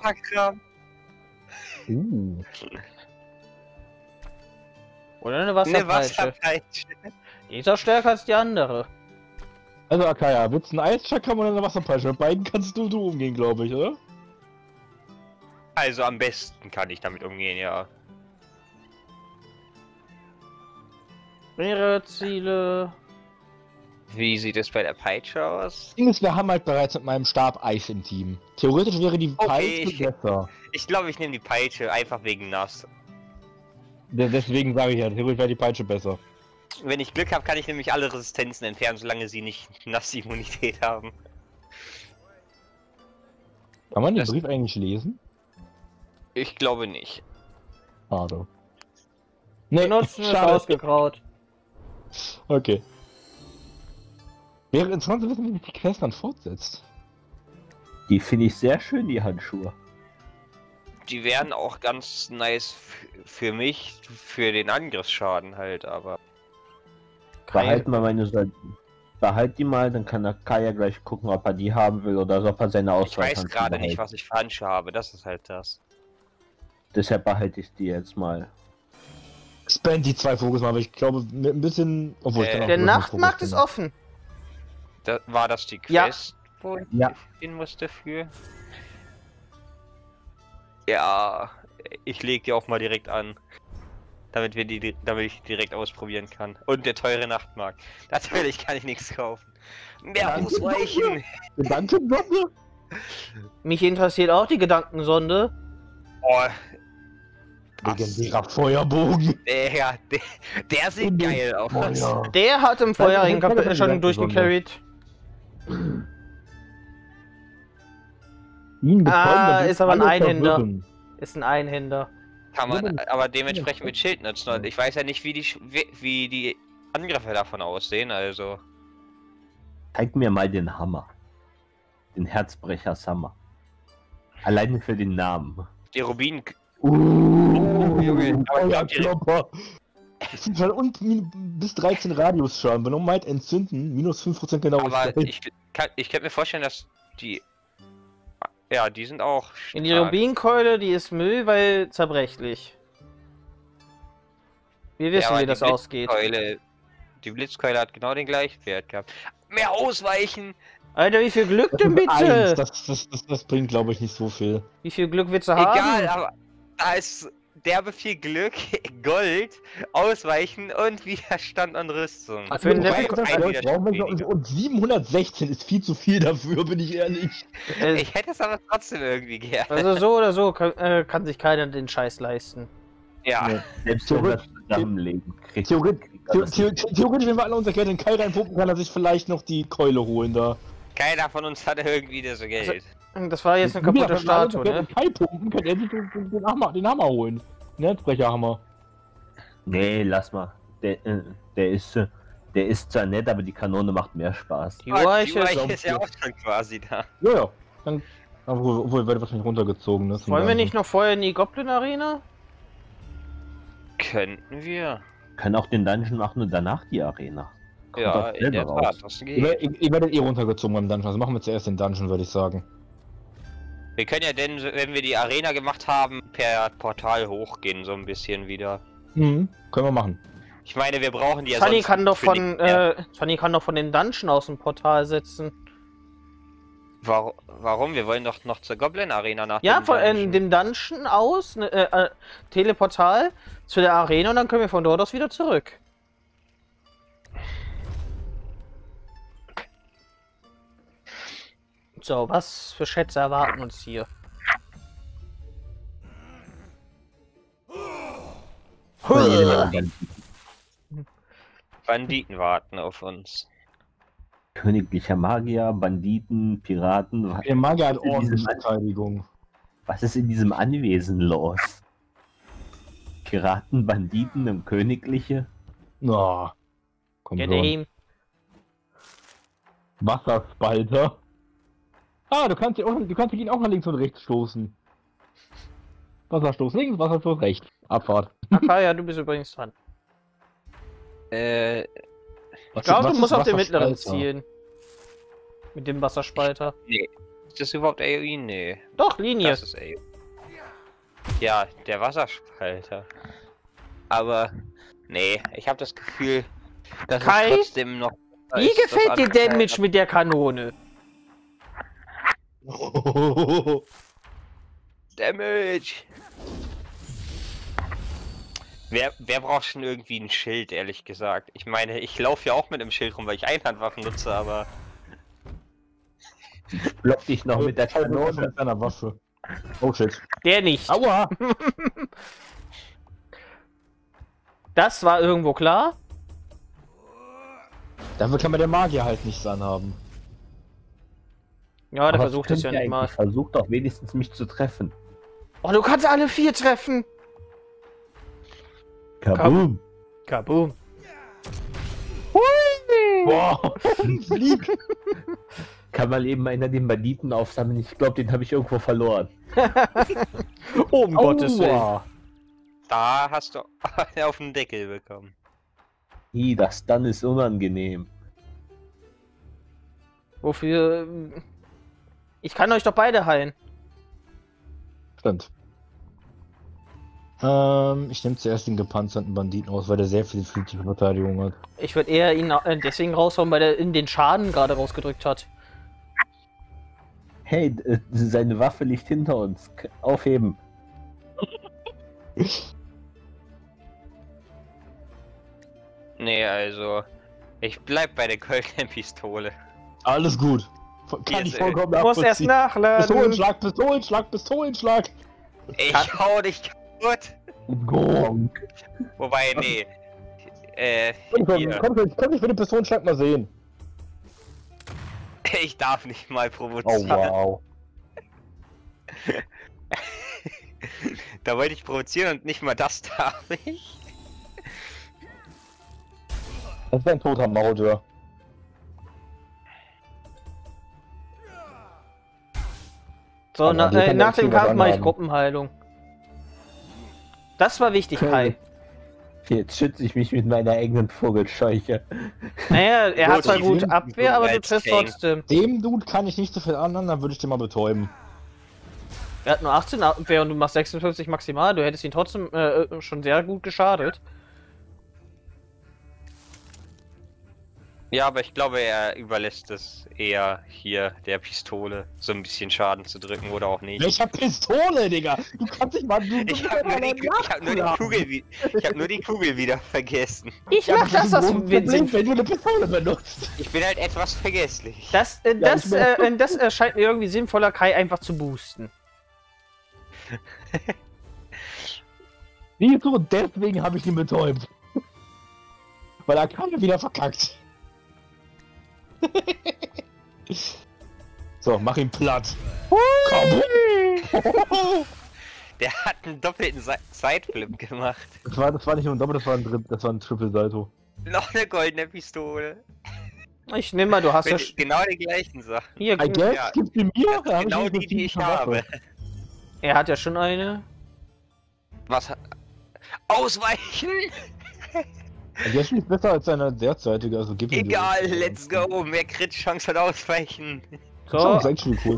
Oder eine Eine Wasserpeitsche. Wasserpeitsche. Die ist auch stärker als die andere. Also Akaya, willst du einen Eischeck haben oder eine Wasserpeitsche? Mit beiden kannst du umgehen, glaube ich, oder? Also am besten kann ich damit umgehen, ja. Mehrere Ziele. Wie sieht es bei der Peitsche aus? Das Ding ist, wir haben halt bereits mit meinem Stab Eis im Team. Theoretisch wäre die Okay, Peitsche besser. Ich glaube, ich nehme die Peitsche, einfach wegen nass. Deswegen sage ich ja, theoretisch wäre die Peitsche besser. Wenn ich Glück habe, kann ich nämlich alle Resistenzen entfernen, solange sie nicht Nassimmunität haben. Kann man den Das- Brief eigentlich lesen? Ich glaube nicht. Schade. Nee, Benutzen ist schade. ausgegraut. Okay. Wäre interessant zu wissen, wie sich die Quest dann fortsetzt. Die finde ich sehr schön, die Handschuhe. Die wären auch ganz nice für mich, für den Angriffsschaden halt, aber... Behalten wir meine Soldten. Behalt die mal, dann kann der Kai ja gleich gucken, ob er die haben will oder ob er seine Ich Auswahl weiß gerade nicht, was ich für Handschuhe habe, das ist halt das. Deshalb behalte ich die jetzt mal. Spend die 2 Fokus mal, aber ich glaube, mit ein bisschen. Obwohl, ich kann auch Der wirklich einen Fokus Nachtmarkt ist nehmen. offen. War das die Ja. Quest, wo ich Ja. gehen musste für? Ja, ich leg die auch mal direkt an. Damit ich direkt ausprobieren kann. Und der teure Nachtmarkt. Natürlich kann ich nichts kaufen. Mehr Danke. ausweichen! Danke, Sonne! Mich interessiert auch die Gedankensonde. Oh, Legendärer Feuerbogen. der sieht geil aus. Feuer. Der hat im vorherigen das ist Kapitel eine schon Gedankensonde. durchgecarried. Ihn Ah, betäuben, ist aber ein alle Einhänder. verwirren. Ist ein Einhänder. Kann man aber dementsprechend mit Schild nutzen. Und ich weiß ja nicht, wie die Angriffe davon aussehen, also. Zeig mir mal den Hammer. Den Herzbrechers Hammer. Alleine für den Namen. Die Rubin. Junge, Aber ich glaub, die- Feuerklopper. Das sind halt und bis 13 Radiusschaden. Wenn man meint entzünden, minus 5% genau. Aber ich könnte mir vorstellen, dass die. Ja, die sind auch. In die stark. Rubinkeule, die ist Müll, weil zerbrechlich. Wir wissen, aber wie die das ausgeht. Die Blitzkeule hat genau den gleichen Wert gehabt. Mehr ausweichen! Alter, wie viel Glück denn Eins, bitte? das bringt, glaube ich, nicht so viel. Wie viel Glück willst du Egal, haben? aber da ist derbe viel Glück, Gold, Ausweichen und Widerstand und Rüstung. Für den Wobei, Level- ein Widerstand weniger. Und 716 ist viel zu viel dafür, bin ich ehrlich. Ich hätte es aber trotzdem irgendwie gerne. Also so oder so kann sich keiner den Scheiß leisten. Ja, Selbst wenn wir das zusammenlegen, kriegt Theoretisch, das nicht. theoretisch, wenn wir alle unser Geld in Kai reinpumpen, kann er sich vielleicht noch die Keule holen da. keiner von uns hatte irgendwie das Geld. Das war jetzt eine kaputte Wenn wir alle Statue, unser Geld ne? in Kai pumpen, kann er sich den Hammer holen. Den Herzbrecherhammer. Nee, lass mal. Der ist zwar nett, aber die Kanone macht mehr Spaß. Die Ah, die Ureiche Ureiche ist ja auch schon quasi da. Ja, ja. Dann, obwohl, wird wahrscheinlich runtergezogen, ne? Wollen wir nicht noch vorher in die Goblin-Arena? Könnten wir. Können auch den Dungeon machen und danach die Arena. Kommt Ja, doch in selber der raus. Tat, das geht. Ihr werdet eh runtergezogen beim Dungeon, also machen wir zuerst den Dungeon, würde ich sagen. Wir können ja denn, wenn wir die Arena gemacht haben, per Portal hochgehen, so ein bisschen wieder. Mhm, können wir machen. Ich meine, wir brauchen die ja Sunny sonst kann doch für von nichts mehr. Sunny kann doch von den Dungeon aus dem Portal setzen. Warum? Wir wollen doch noch zur Goblin Arena nach Ja, dem von Dungeon. dem Dungeon aus, Teleportal zu der Arena und dann können wir von dort aus wieder zurück. So, was für Schätze erwarten uns hier? Banditen warten auf uns. Königlicher Magier, Banditen, Piraten. Der Magier hat in diesem- ordentliche Verteidigung. Was ist in diesem Anwesen los? Piraten, Banditen und Königliche? Na, komm Get schon. aim. Wasserspalter. Ah, du kannst ihn auch nach links und rechts stoßen. Wasserstoß links, Wasserstoß rechts. Abfahrt. Akaya, du bist übrigens dran. Äh, Ich glaube, du Was musst ist auf den mittleren Wasserspalter? zielen. Mit dem Wasserspalter. ist das überhaupt AOE? Nee. Doch, Linie. Das ist AOE. Ja, der Wasserspalter. Aber, nee, ich habe das Gefühl, dass Kai? es trotzdem noch... Wie ist, das gefällt dir andere Damage mit der Kanone? Damage! Wer braucht schon irgendwie ein Schild, ehrlich gesagt? Ich meine, ich laufe ja auch mit einem Schild rum, weil ich Einhandwaffen nutze, aber... Block dich noch mit der Kanone. Mit einer Waffe. Oh shit. Der nicht. Aua! Das war irgendwo klar. Dafür kann man der Magier halt nichts anhaben. Ja, der Aber versucht es ja könnt ihr nicht mal. eigentlich? Versucht doch wenigstens mich zu treffen. Oh, du kannst alle 4 treffen. Kaboom! Kaboom. Boah! Flieg! Kann mal eben einer den Banditen aufsammeln? Ich glaube, den habe ich irgendwo verloren. Um Gottes Willen. Aua. Da hast du auf den Deckel bekommen. Das dann ist unangenehm. Wofür? Ich kann euch doch beide heilen. Stimmt. Ich nehme zuerst den gepanzerten Banditen aus, weil der sehr viel physische Verteidigung hat. Ich würde eher ihn deswegen raushauen, weil er in den Schaden gerade rausgedrückt hat. Hey, seine Waffe liegt hinter uns. Aufheben. Nee, also... Ich bleib bei der goldenen Pistole. Alles gut. Kann ich Jetzt, vollkommen Du musst erst nachvollziehen. nachladen. Pistolenschlag, Pistolenschlag, Pistolenschlag! Ich hau dich kaputt! Gronk. Wobei, nee. Hier. Komm, ich will den Pistolenschlag mal sehen. Ich darf nicht mal Oh provozieren. wow. Da wollte ich provozieren und nicht mal das darf ich. Das ist ein toter Maultier. So, Aber die kann nach jetzt dem lieber Kampf mache ich anhaben. Gruppenheilung. Das war wichtig, Kai. Jetzt schütze ich mich mit meiner eigenen Vogelscheuche. Naja, er hat Gut, zwar die gut sind Abwehr, aber du als triffst Tank. trotzdem. Dem Dude kann ich nicht so viel anhören, dann würde ich den mal betäuben. Er hat nur 18 Abwehr und du machst 56 maximal. Du hättest ihn trotzdem schon sehr gut geschadet. Ja, aber ich glaube, er überlässt es eher hier der Pistole so ein bisschen Schaden zu drücken oder auch nicht. Welcher Pistole, Digga? Du kannst nicht mal... Ich hab nur die Kugel wieder vergessen. Ich mach das, was du willst. wenn du eine Pistole benutzt. Ich bin halt etwas vergesslich. Das erscheint mir irgendwie sinnvoller, Kai einfach zu boosten. Wieso? Deswegen habe ich ihn betäubt. Weil er kam wieder verkackt. So, mach ihn platt. Komm. Der hat einen doppelten Sideflip gemacht. Das war nicht nur ein Doppel, das war ein Triple Salto. Noch eine goldene Pistole. Ich nehme mal, du hast ja... Mit genau die gleichen Sachen. Hier, I guess, Ja. gibt's die mir? Da hab ich Genau nicht so die, die ich viel Waffe. habe. er hat ja schon eine. Was? Ausweichen! Der ist besser als seine derzeitige, also gib ihm die. Egal, let's go! Mehr Crit-Chance und Ausweichen. Das ist So, actually cool.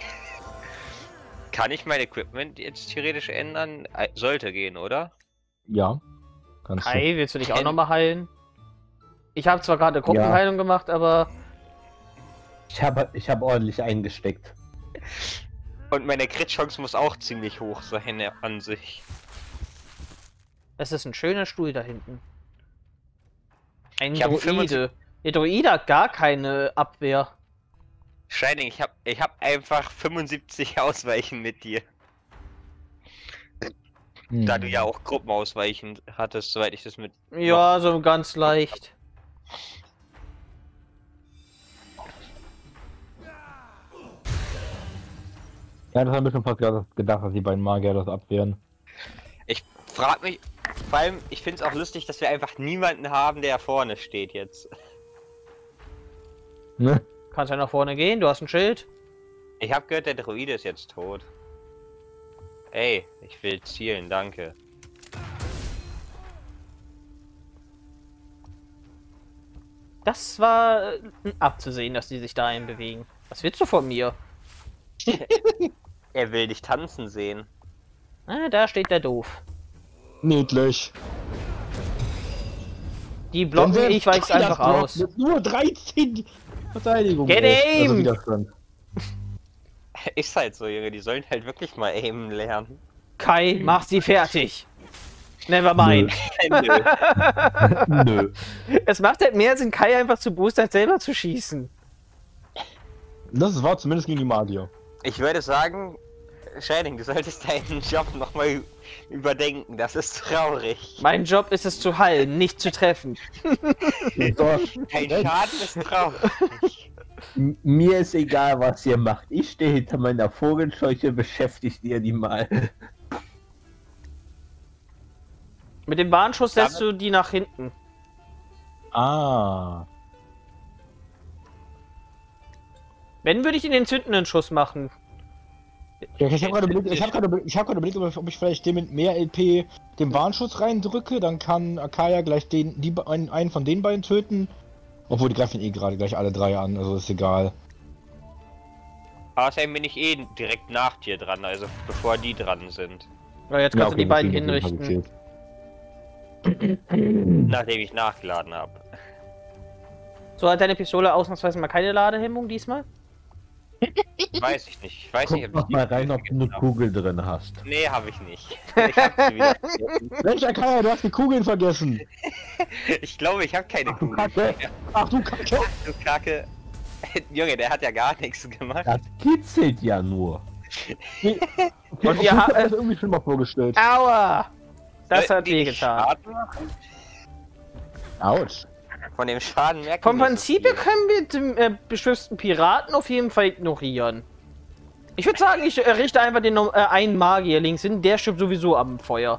Kann ich mein Equipment jetzt theoretisch ändern? Sollte gehen, oder? Ja. Kannst du. Kai, willst du dich auch nochmal heilen? Ich habe zwar gerade Gruppenheilung gemacht, aber... Ich hab ordentlich eingesteckt. Und meine Crit-Chance muss auch ziemlich hoch sein an sich. Es ist ein schöner Stuhl da hinten. Ein Ich hab Droide. Der Droide hat gar keine Abwehr. Shining, ich hab einfach 75 Ausweichen mit dir. Da du ja auch Gruppenausweichen hattest, soweit ich das mit... Ja, so ganz leicht. Ja, das haben wir schon fast gedacht, dass die beiden Magier das abwehren. Ich frag mich, vor allem, ich find's auch lustig, dass wir einfach niemanden haben, der vorne steht jetzt. Ne? Kannst ja nach vorne gehen, du hast ein Schild. Ich hab gehört, der Druide ist jetzt tot. Ey, ich will zielen, danke. Das war abzusehen, dass die sich da einbewegen. Was willst du von mir? Er will dich tanzen sehen. Ah, da steht der doof. Niedlich. Die blocken, ich weich's einfach aus. Mit nur 13 Verteidigung. Get aim! Also Widerstand. Ist halt so, Junge, die sollen halt wirklich mal aimen lernen. Kai, mach sie fertig. Never mind. Nö. Es macht halt mehr Sinn, Kai einfach zu boosten, als selber zu schießen. Das war zumindest gegen die Magier. Ich würde sagen, Shining, du solltest deinen Job nochmal überdenken. Das ist traurig. Mein Job ist es zu heilen, nicht zu treffen. Dein Schaden ist traurig. Mir ist egal, was ihr macht. Ich stehe hinter meiner Vogelscheuche, beschäftigt ihr die mal. Mit dem Warnschuss lässt du die nach hinten. Ah. Wenn, würde ich den entzündenden Schuss machen. Ja, ich habe gerade überlegt, ob ich vielleicht den mit mehr LP den Warnschuss reindrücke, dann kann Akaya gleich einen von den beiden töten. Obwohl, die greifen eh gerade gleich alle drei an, also ist egal. Außerdem bin ich eh direkt nach dir dran, also bevor die dran sind. Ja, jetzt kannst du die beiden hinrichten. Nachdem ich nachgeladen habe. So, hat deine Pistole ausnahmsweise mal keine Ladehemmung diesmal? Weiß ich nicht. Ich weiß nicht, Guck mal rein, ob du eine Kugel drin hast. Nee, habe ich nicht. Ich hab sie wieder vergessen. Mensch, Akaya, du hast die Kugeln vergessen! Ich glaube, ich habe keine Ach du Kugel. Kacke! Ach du Kacke! Du Kacke. Junge, der hat ja gar nichts gemacht. Das kitzelt ja nur. Okay, Und ich wir hab mir haben. das irgendwie schon mal vorgestellt. Aua! Das Sollten hat die nicht wehgetan. Schaden machen? Autsch. Von dem Schaden merken Vom wir Prinzip so her können wir den beschützten Piraten auf jeden Fall ignorieren. Ich würde sagen, ich richte einfach den einen Magier links hin, der stirbt sowieso am Feuer.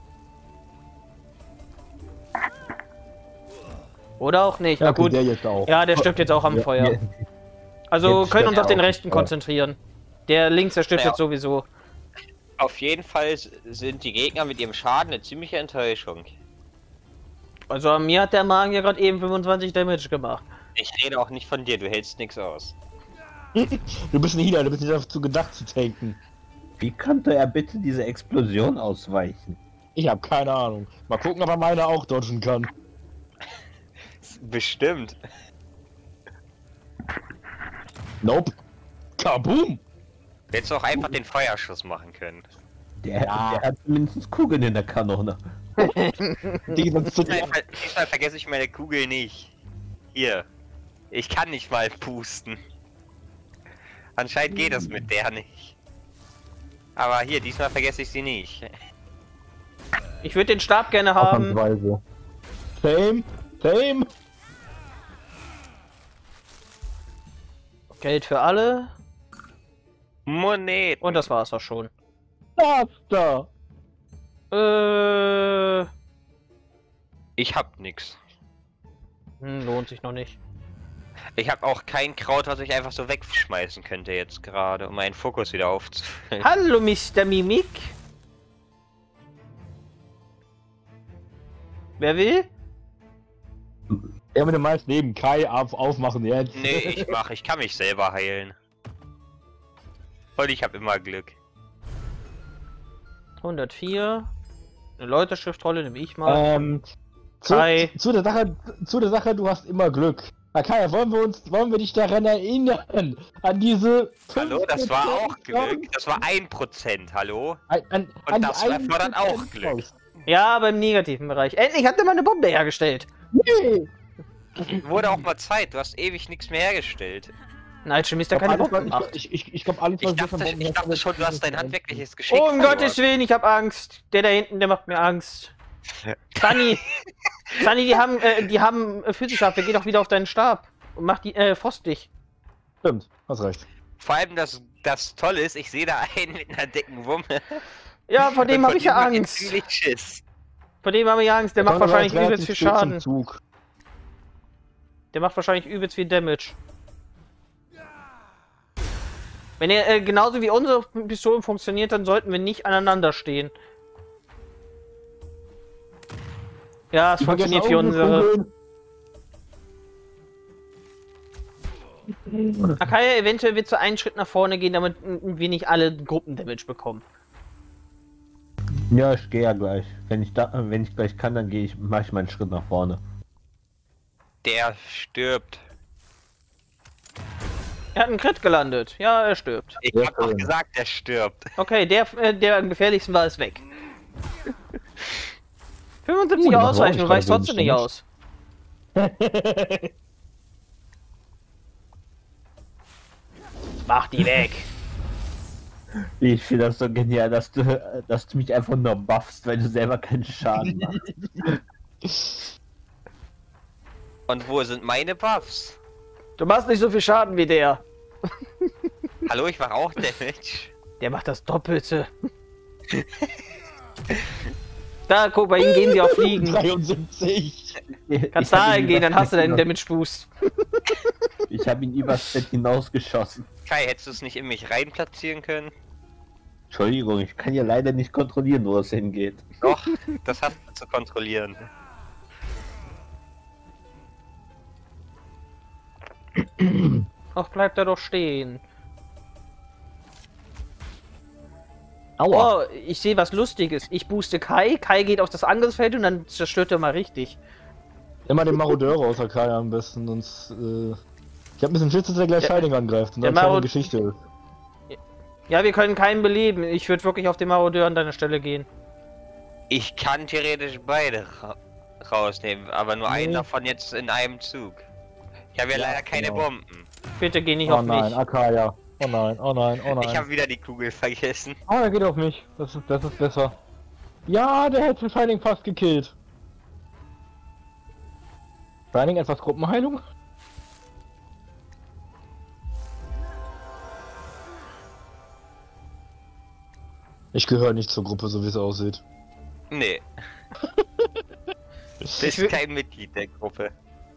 Oder auch nicht. Na gut. Der jetzt auch. Ja, der stirbt jetzt auch am Feuer. Also Jetzt können uns stirbt auf den er auch. rechten konzentrieren. Der links, der stirbt Ja. jetzt sowieso. Auf jeden Fall sind die Gegner mit ihrem Schaden eine ziemliche Enttäuschung. Also an mir hat der Magier gerade eben 25 Damage gemacht. Ich rede auch nicht von dir, du hältst nichts aus. Du bist ein Healer, du bist nicht dazu gedacht zu tanken. Wie konnte er bitte diese Explosion ausweichen? Ich habe keine Ahnung. Mal gucken, ob er meine auch dodgen kann. Bestimmt. Nope. Kaboom! Hättest du auch einfach den Feuerschuss machen können. Der hat mindestens Kugeln in der Kanone. Die sonst zu Diesmal vergesse ich meine Kugel nicht. Hier. Ich kann nicht mal pusten. Anscheinend geht das mit der nicht. Aber hier, diesmal vergesse ich sie nicht. Ich würde den Stab gerne haben. Ausnahmsweise. Fame! Fame! Geld für alle. Moneten. Und das war's auch schon. Das da! Ich hab nix. Lohnt sich noch nicht. Ich hab auch kein Kraut, was ich einfach so wegschmeißen könnte jetzt gerade, um meinen Fokus wieder aufzufüllen. Hallo, Mr. Mimik. Wer will? Er mit dem meisten Leben. Kai, aufmachen jetzt. Nee, ich kann mich selber heilen. Und ich hab immer Glück. 104. Eine Läuterschriftrolle nehme ich mal. Zu der Sache, du hast immer Glück. Kai, wollen wir dich daran erinnern? An diese... Hallo, das war 5% auch Glück. Das war 1%, hallo? Und das erfordert auch Glück. Ja, aber im negativen Bereich. Endlich hat er mal eine Bombe hergestellt. Nee! Wurde auch mal Zeit, du hast ewig nichts mehr hergestellt. Nigel Mr. keine Bomben gemacht. Ich glaube, alles, Ich dachte schon, du hast dein handwerkliches Geschick Oh, um verloren. Gottes Willen, ich hab Angst. Der da hinten, der macht mir Angst. Sunny, die haben Physischaft. Geh doch wieder auf deinen Stab und mach die frostig. Stimmt, hast recht. Vor allem das Tolle ist, ich sehe da einen mit einer dicken Wumme. Ja, vor dem Und habe ich ja hab ich Angst. ziemlich Schiss. Vor dem habe ich Angst. Der macht wahrscheinlich übelst viel Schaden. Zug. Der macht wahrscheinlich übelst viel Damage. Wenn er genauso wie unsere Pistolen funktioniert, dann sollten wir nicht aneinander stehen. Ja, es funktioniert wie unsere. Akaya, eventuell wird zu einen Schritt nach vorne gehen, damit wir nicht alle Gruppendamage bekommen. Ja, ich gehe ja gleich. Wenn ich gleich kann, dann mache ich meinen Schritt nach vorne. Der stirbt. Er hat einen Crit gelandet. Ja, er stirbt. Ich Ja, hab doch schön. gesagt, der stirbt. Okay, der am gefährlichsten war es weg. 75 das ausreichen, war du ich weichst gerade trotzdem nicht aus. Mach die weg. Ich finde das so genial, dass du mich einfach nur buffst, weil du selber keinen Schaden machst. Und wo sind meine Buffs? Du machst nicht so viel Schaden wie der. Hallo, ich mach auch Damage. Der macht das Doppelte. Da, guck, bei ihm gehen sie auf Fliegen. 73! Kannst da hingehen, dann hast du deinen Damage Boost. Ich habe ihn übers Bett hinausgeschossen. Kai, hättest du es nicht in mich rein platzieren können? Entschuldigung, ich kann ja leider nicht kontrollieren, wo es hingeht. Doch, das hast du zu kontrollieren. Ach, bleibt er doch stehen. Aua! Oh, ich sehe was Lustiges. Ich booste Kai, Kai geht auf das Angriffsfeld und dann zerstört er mal richtig. Immer den Marodeur außer Kai am besten, sonst ich hab ein bisschen Schiss, dass er gleich Shining angreift und der dann keine Marod- Geschichte. Ja, wir können keinen beleben. Ich würde wirklich auf den Marodeur an deiner Stelle gehen. Ich kann theoretisch beide rausnehmen, aber nur einen davon jetzt in einem Zug. Ich habe ja leider keine genau. Bomben. Bitte geh nicht Oh auf nein, mich. Akaya. Oh nein, oh nein, oh nein. Ich habe wieder die Kugel vergessen. Oh, er geht auf mich. Das ist besser. Ja, der hätte Shining fast gekillt. Shining etwas Gruppenheilung? Ich gehöre nicht zur Gruppe, so wie es aussieht. Nee. Bist kein Mitglied der Gruppe.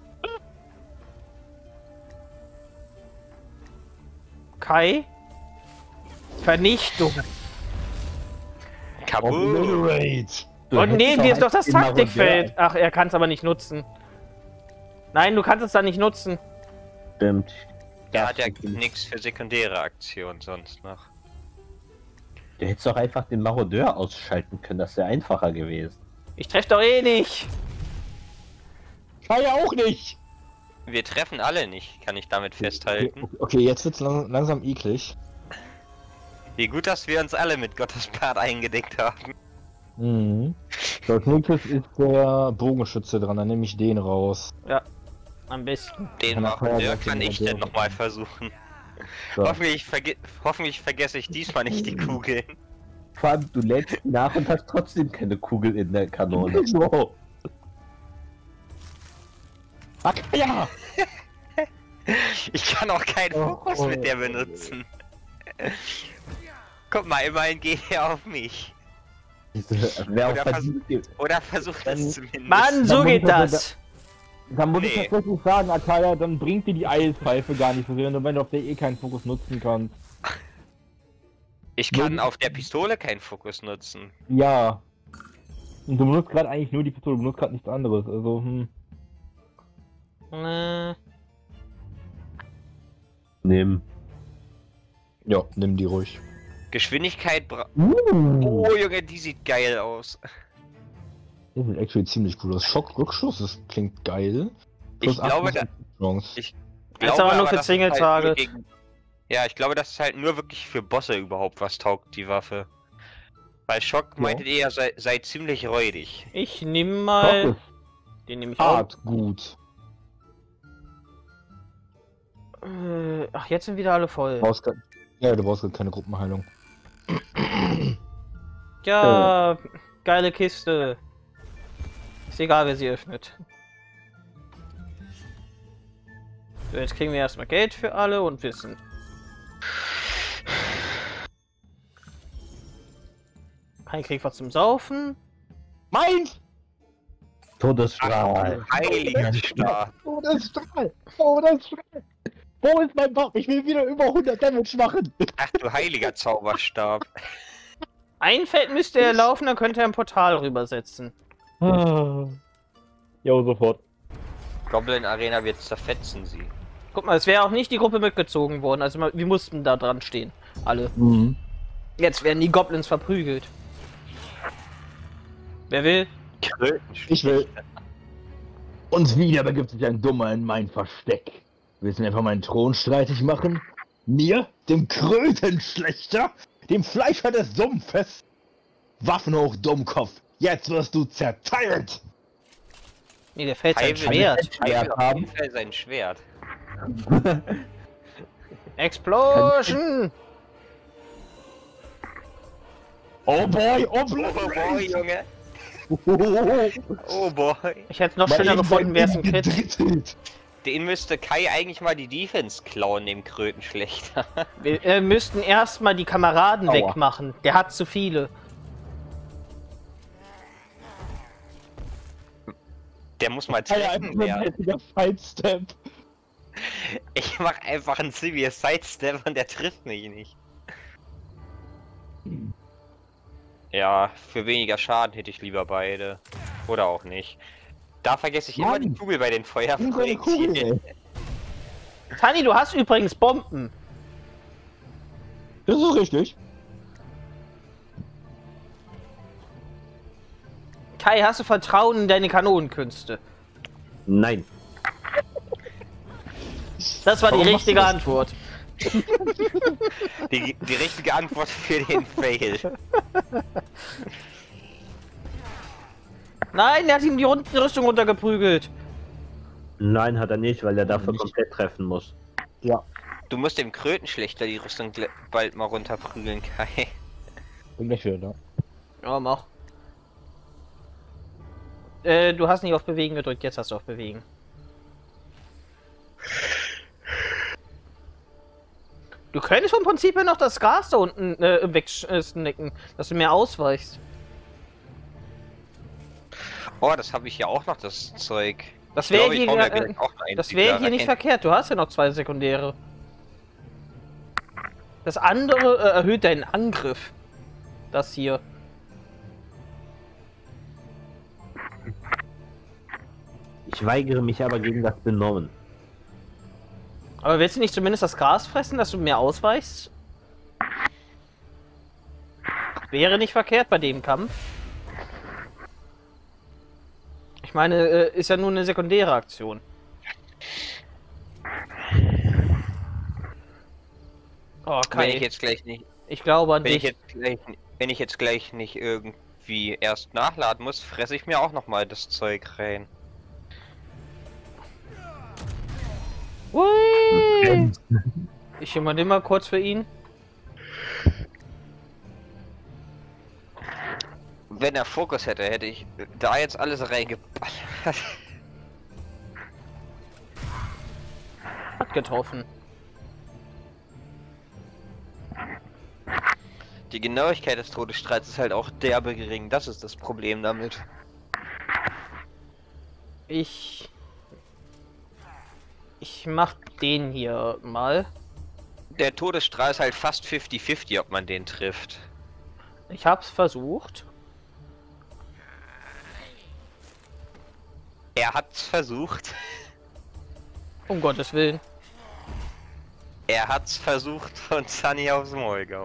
Kai? Vernichtung. Kaboom! Obliterate! Und neben dir ist doch das den Taktikfeld. Ach, er kann es aber nicht nutzen. Nein, du kannst es da nicht nutzen. Stimmt. Der hat ja nichts für sekundäre Aktionen sonst noch. Du hättest doch einfach den Marodeur ausschalten können, das wäre einfacher gewesen. Ich treffe doch eh nicht. Kai auch nicht! Wir treffen alle nicht, kann ich damit festhalten. Okay, jetzt wird's langsam eklig. Wie gut, dass wir uns alle mit Gottesbart eingedeckt haben. Mhm. So, als nächstes ist der Bogenschütze dran, dann nehme ich den raus. Ja, am besten. Den Kann er machen vorher wir, gleich kann den ich denn Marodeur nochmal versuchen. So. Hoffentlich vergesse ich diesmal nicht die Kugeln. Vor allem, du lädst nach und hast trotzdem keine Kugel in der Kanone. So. Akaya! Ich kann auch keinen Fokus mit der benutzen. Guck mal, immerhin geht er auf mich. Wer auch Oder verdient, Oder versucht es zumindest. Mann, so Dann geht muss er das. Dann muss ich Nee. tatsächlich sagen, Akaya, dann bringt dir die Eispfeife gar nicht so sehr, wenn du auf der eh keinen Fokus nutzen kannst. Ich kann auf der Pistole keinen Fokus nutzen. Ja. Und du benutzt gerade eigentlich nur die Pistole, du benutzt gerade nichts anderes, also Nimm. Ja, nimm die ruhig. Geschwindigkeit Oh Junge, die sieht geil aus. Das sieht actually ziemlich cool aus. Schockrückschuss, das klingt geil. Ich glaube, 8% Chance. Ich Ist aber nur für das ist Single halt Target. nur gegen- Ja, ich glaube, das ist halt nur wirklich für Bosse überhaupt was taugt, die Waffe. Weil Schock meinte eher, sei ziemlich räudig. Ich nehme Schock mal. ist Den nehme ich auch. hart gut. Ach, jetzt sind wieder alle voll. Du brauchst du brauchst keine Gruppenheilung. Ja, geile Kiste. Ist egal, wer sie öffnet. So, jetzt kriegen wir erstmal Geld für alle und Wissen. Ein kriegt was zum Saufen. Meins! Todesstrahl. Heiliger Stab. Todesstrahl! Todesstrahl! Wo ist mein Buff? Ich will wieder über 100 Damage machen! Ach du heiliger Zauberstab. Ein Feld müsste er laufen, dann könnte er ein Portal rübersetzen. Jo, sofort. Goblin Arena wird zerfetzen sie. Guck mal, es wäre auch nicht die Gruppe mitgezogen worden, also wir mussten da dran stehen. Alle. Mhm. Jetzt werden die Goblins verprügelt. Wer will? Ich will. Und wieder begibt sich ein Dummer in mein Versteck. Willst du mir einfach meinen Thron streitig machen? Mir, dem Krötenschlechter, dem Fleischer des Sumpfes? Waffen hoch, Dummkopf. Jetzt wirst du zerteilt! Nee, der fällt sein Kai will- Schwert. Kai will Schwert auf haben. jeden Fall sein Schwert. Explosion! Oh boy, oh Oh boy, Junge. boy! Oh boy. Ich hätte es noch schöner gefunden, wäre es ein Crit. Crit. Den müsste Kai eigentlich mal die Defense klauen, dem Krötenschlechter. Wir müssten erstmal die Kameraden Aua. wegmachen. Der hat zu viele. Der muss mal Alter, treffen einfach ein werden. heftiger Sidestep. Ich mach einfach einen Serious Sidestep und der trifft mich nicht. Ja, für weniger Schaden hätte ich lieber beide. Oder auch nicht. Da vergesse ich immer die Mann. Kugel bei den Nimm so eine Feuerprojektilen. Kugel. Tani, du hast übrigens Bomben. Das ist richtig. Kai, hast du Vertrauen in deine Kanonenkünste? Nein. Das war die Warum machst du richtige das? Antwort. Die richtige Antwort für den Fail. Nein, er hat ihm die Rüstung runtergeprügelt. Nein, hat er nicht, weil er dafür komplett treffen muss. Ja. Du musst dem Krötenschlechter die Rüstung bald mal runterprügeln, Kai. Bin gleich wieder da. Ja, mach. Du hast nicht auf Bewegen gedrückt, jetzt hast du auf Bewegen. Du könntest vom Prinzip her noch das Gas da unten wegsnicken, dass du mehr ausweichst. Oh, das habe ich ja auch noch, das Zeug. Das Ich glaube, wäre ich hier, hau mir gleich auch einen das wär hier nicht rein. verkehrt, du hast ja noch 2 Sekundäre. Das andere erhöht deinen Angriff. Das hier. Ich weigere mich aber gegen das Benommen. Aber willst du nicht zumindest das Gras fressen, dass du mehr ausweichst? Wäre nicht verkehrt bei dem Kampf. Ich meine, ist ja nur eine sekundäre Aktion. Oh, Wenn ich Kai, jetzt gleich nicht, ich glaube an wenn ich dich. jetzt gleich nicht irgendwie erst nachladen muss, fresse ich mir auch noch mal das Zeug rein. Hui! Ich übernehme mal kurz für ihn. Wenn er Fokus hätte, hätte ich da jetzt alles reingeballert. Hat getroffen. Die Genauigkeit des Todesstreits ist halt auch derbe gering. Das ist das Problem damit. Ich mach den hier mal. Der Todesstrahl ist halt fast 50-50, ob man den trifft. Ich hab's versucht. Er hat's versucht. Um Gottes Willen. Er hat's versucht und Sunny aufs Maul gehauen.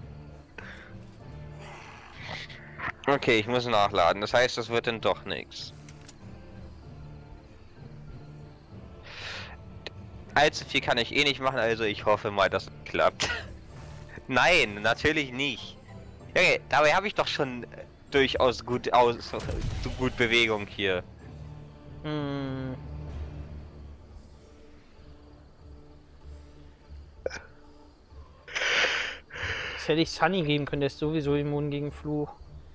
Okay, ich muss nachladen. Das heißt, das wird dann doch nichts. Allzu viel kann ich eh nicht machen, also ich hoffe mal, dass es klappt. Nein, natürlich nicht. Junge, dabei habe ich doch schon durchaus gut Bewegung hier. Hm. Das hätte ich Sunny geben können, der ist sowieso immun gegen Fluch.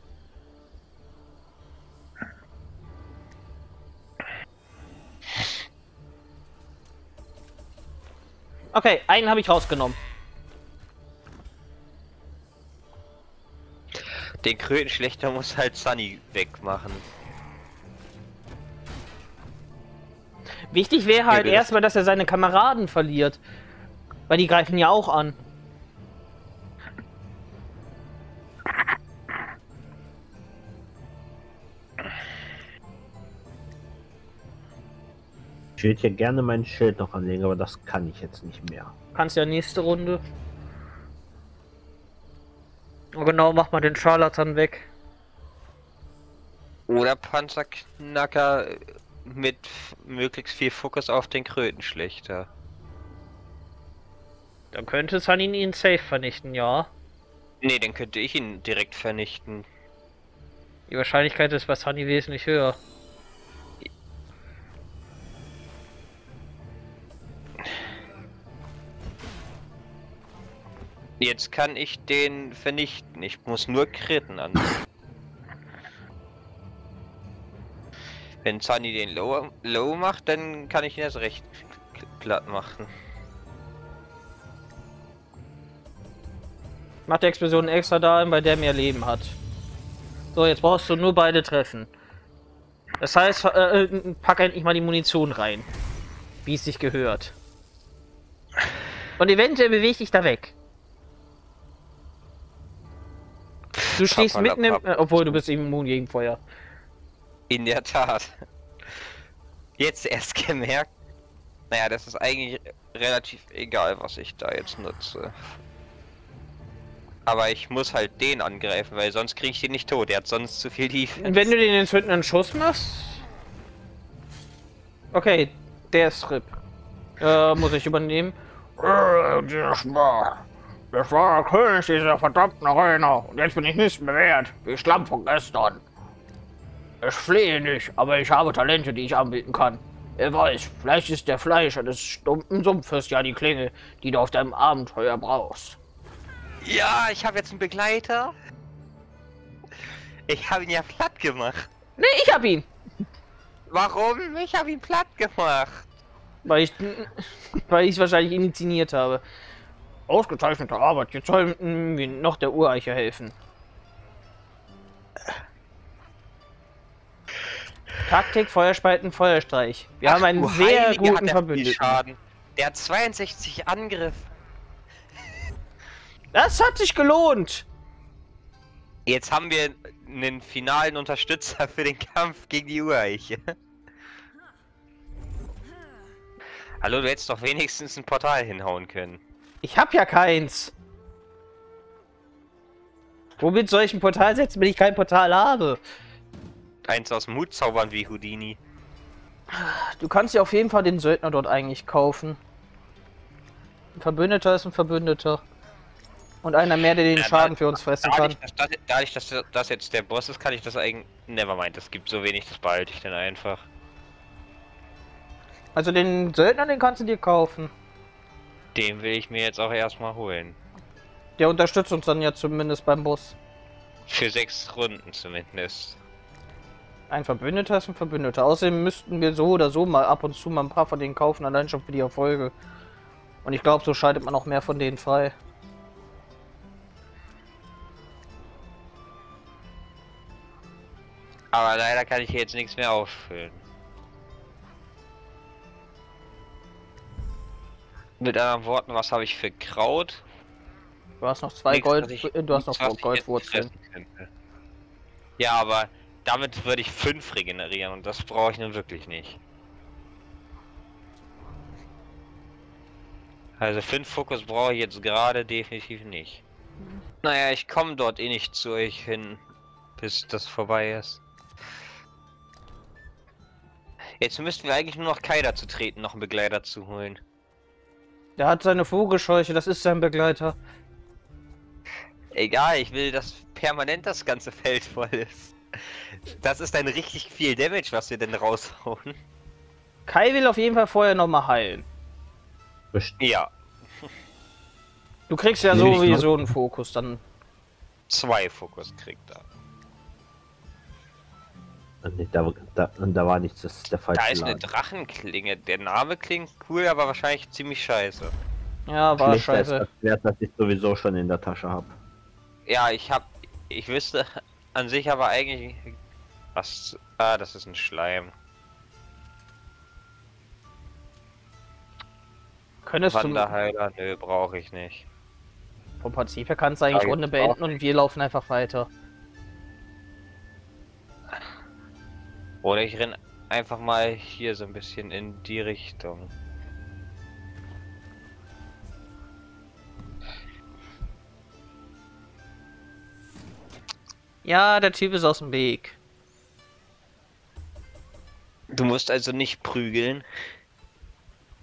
Okay, einen habe ich rausgenommen. Den Krötenschlechter muss halt Sunny wegmachen. Wichtig wäre halt das- erstmal, dass er seine Kameraden verliert. Weil die greifen ja auch an. Ich würde hier gerne mein Schild noch anlegen, aber das kann ich jetzt nicht mehr. Kannst ja nächste Runde. Oh genau, mach mal den Scharlatan weg. Oder Panzerknacker mit möglichst viel Fokus auf den Krötenschlechter. Dann könnte Sunny ihn safe vernichten, ja. Nee, dann könnte ich ihn direkt vernichten. Die Wahrscheinlichkeit ist bei Sunny wesentlich höher. Jetzt kann ich den vernichten. Ich muss nur Kritten an. Wenn Sunny den Low macht, dann kann ich ihn erst recht platt machen. Mach die Explosion extra da, bei der mehr Leben hat. So, jetzt brauchst du nur beide treffen. Das heißt, pack endlich mal die Munition rein. Wie es sich gehört. Und eventuell beweg dich da weg. Du stehst mitten im... obwohl, du bist immun gegen Feuer. In der Tat. Jetzt erst gemerkt. Naja, das ist eigentlich relativ egal, was ich da jetzt nutze. Aber ich muss halt den angreifen, weil sonst kriege ich den nicht tot. Der hat sonst zu viel Defense. Wenn du den entzündenden Schuss machst... Okay, der ist RIP. Muss ich übernehmen. Das war der König dieser verdammten Arena. Und jetzt bin ich nichts mehr wert. Wie Schlamm von gestern. Ich flehe nicht, aber ich habe Talente, die ich anbieten kann. Wer weiß, vielleicht ist der Fleischer des stumpfen Sumpfes ja die Klinge, die du auf deinem Abenteuer brauchst. Ja, ich habe jetzt einen Begleiter. Ich habe ihn ja platt gemacht. Nee, ich hab ihn. Warum? Ich habe ihn platt gemacht. Weil ich es wahrscheinlich initiiert habe. Ausgezeichnete Arbeit. Jetzt sollten wir noch der Ureiche helfen. Taktik, Feuerspalten, Feuerstreich. Wir haben einen sehr guten Verbündeten. Der hat 62 Angriff. Das hat sich gelohnt. Jetzt haben wir einen finalen Unterstützer für den Kampf gegen die Ureiche. Hallo, du hättest doch wenigstens ein Portal hinhauen können. Ich hab ja keins. Womit soll ich ein Portal setzen, wenn ich kein Portal habe? Eins aus dem Hut zaubern wie Houdini. Du kannst ja auf jeden Fall den Söldner dort eigentlich kaufen. Ein Verbündeter ist ein Verbündeter. Und einer mehr, der den Schaden für uns fressen kann. Dadurch, dass das jetzt der Boss ist, kann ich das eigentlich... Nevermind, es gibt so wenig, das behalte ich dann einfach. Also den Söldner, den kannst du dir kaufen. Den will ich mir jetzt auch erstmal holen. Der unterstützt uns dann ja zumindest beim Boss. Für 6 Runden zumindest. Ein Verbündeter ist ein Verbündeter. Außerdem müssten wir so oder so mal ab und zu mal ein paar von denen kaufen, allein schon für die Erfolge. Und ich glaube, so schaltet man auch mehr von denen frei. Aber leider kann ich hier jetzt nichts mehr auffüllen. Mit anderen Worten, was habe ich für Kraut? Du hast noch zwei Goldwurzeln. Ja, aber damit würde ich 5 regenerieren und das brauche ich nun wirklich nicht. Also 5 Fokus brauche ich jetzt gerade definitiv nicht. Naja, ich komme dort eh nicht zu euch hin, bis das vorbei ist. Jetzt müssten wir eigentlich nur noch Kai dazu treten, noch einen Begleiter zu holen. Der hat seine Vogelscheuche, das ist sein Begleiter. Egal, ich will, dass permanent das ganze Feld voll ist. Das ist dann richtig viel Damage, was wir denn raushauen. Kai will auf jeden Fall vorher noch mal heilen. Ja. Du kriegst ja sowieso einen Fokus, dann... 2 Fokus kriegt er. Nee, da war nichts, das ist der falsche Da ist eine Laden. Drachenklinge. Der Name klingt cool, aber wahrscheinlich ziemlich scheiße. Ja, war Schlechter ist scheiße. das Schwert, das ich sowieso schon in der Tasche habe. Ja, ich wüsste an sich aber eigentlich... Was... Ah, das ist ein Schleim. Könntest du... Wanderheiler? Nö, brauche ich nicht. Vom Prinzip her kannst du eigentlich Ja, Runde jetzt beenden und wir laufen einfach weiter. Oder ich renn einfach mal hier so ein bisschen in die Richtung. Ja, der Typ ist aus dem Weg. Du musst also nicht prügeln.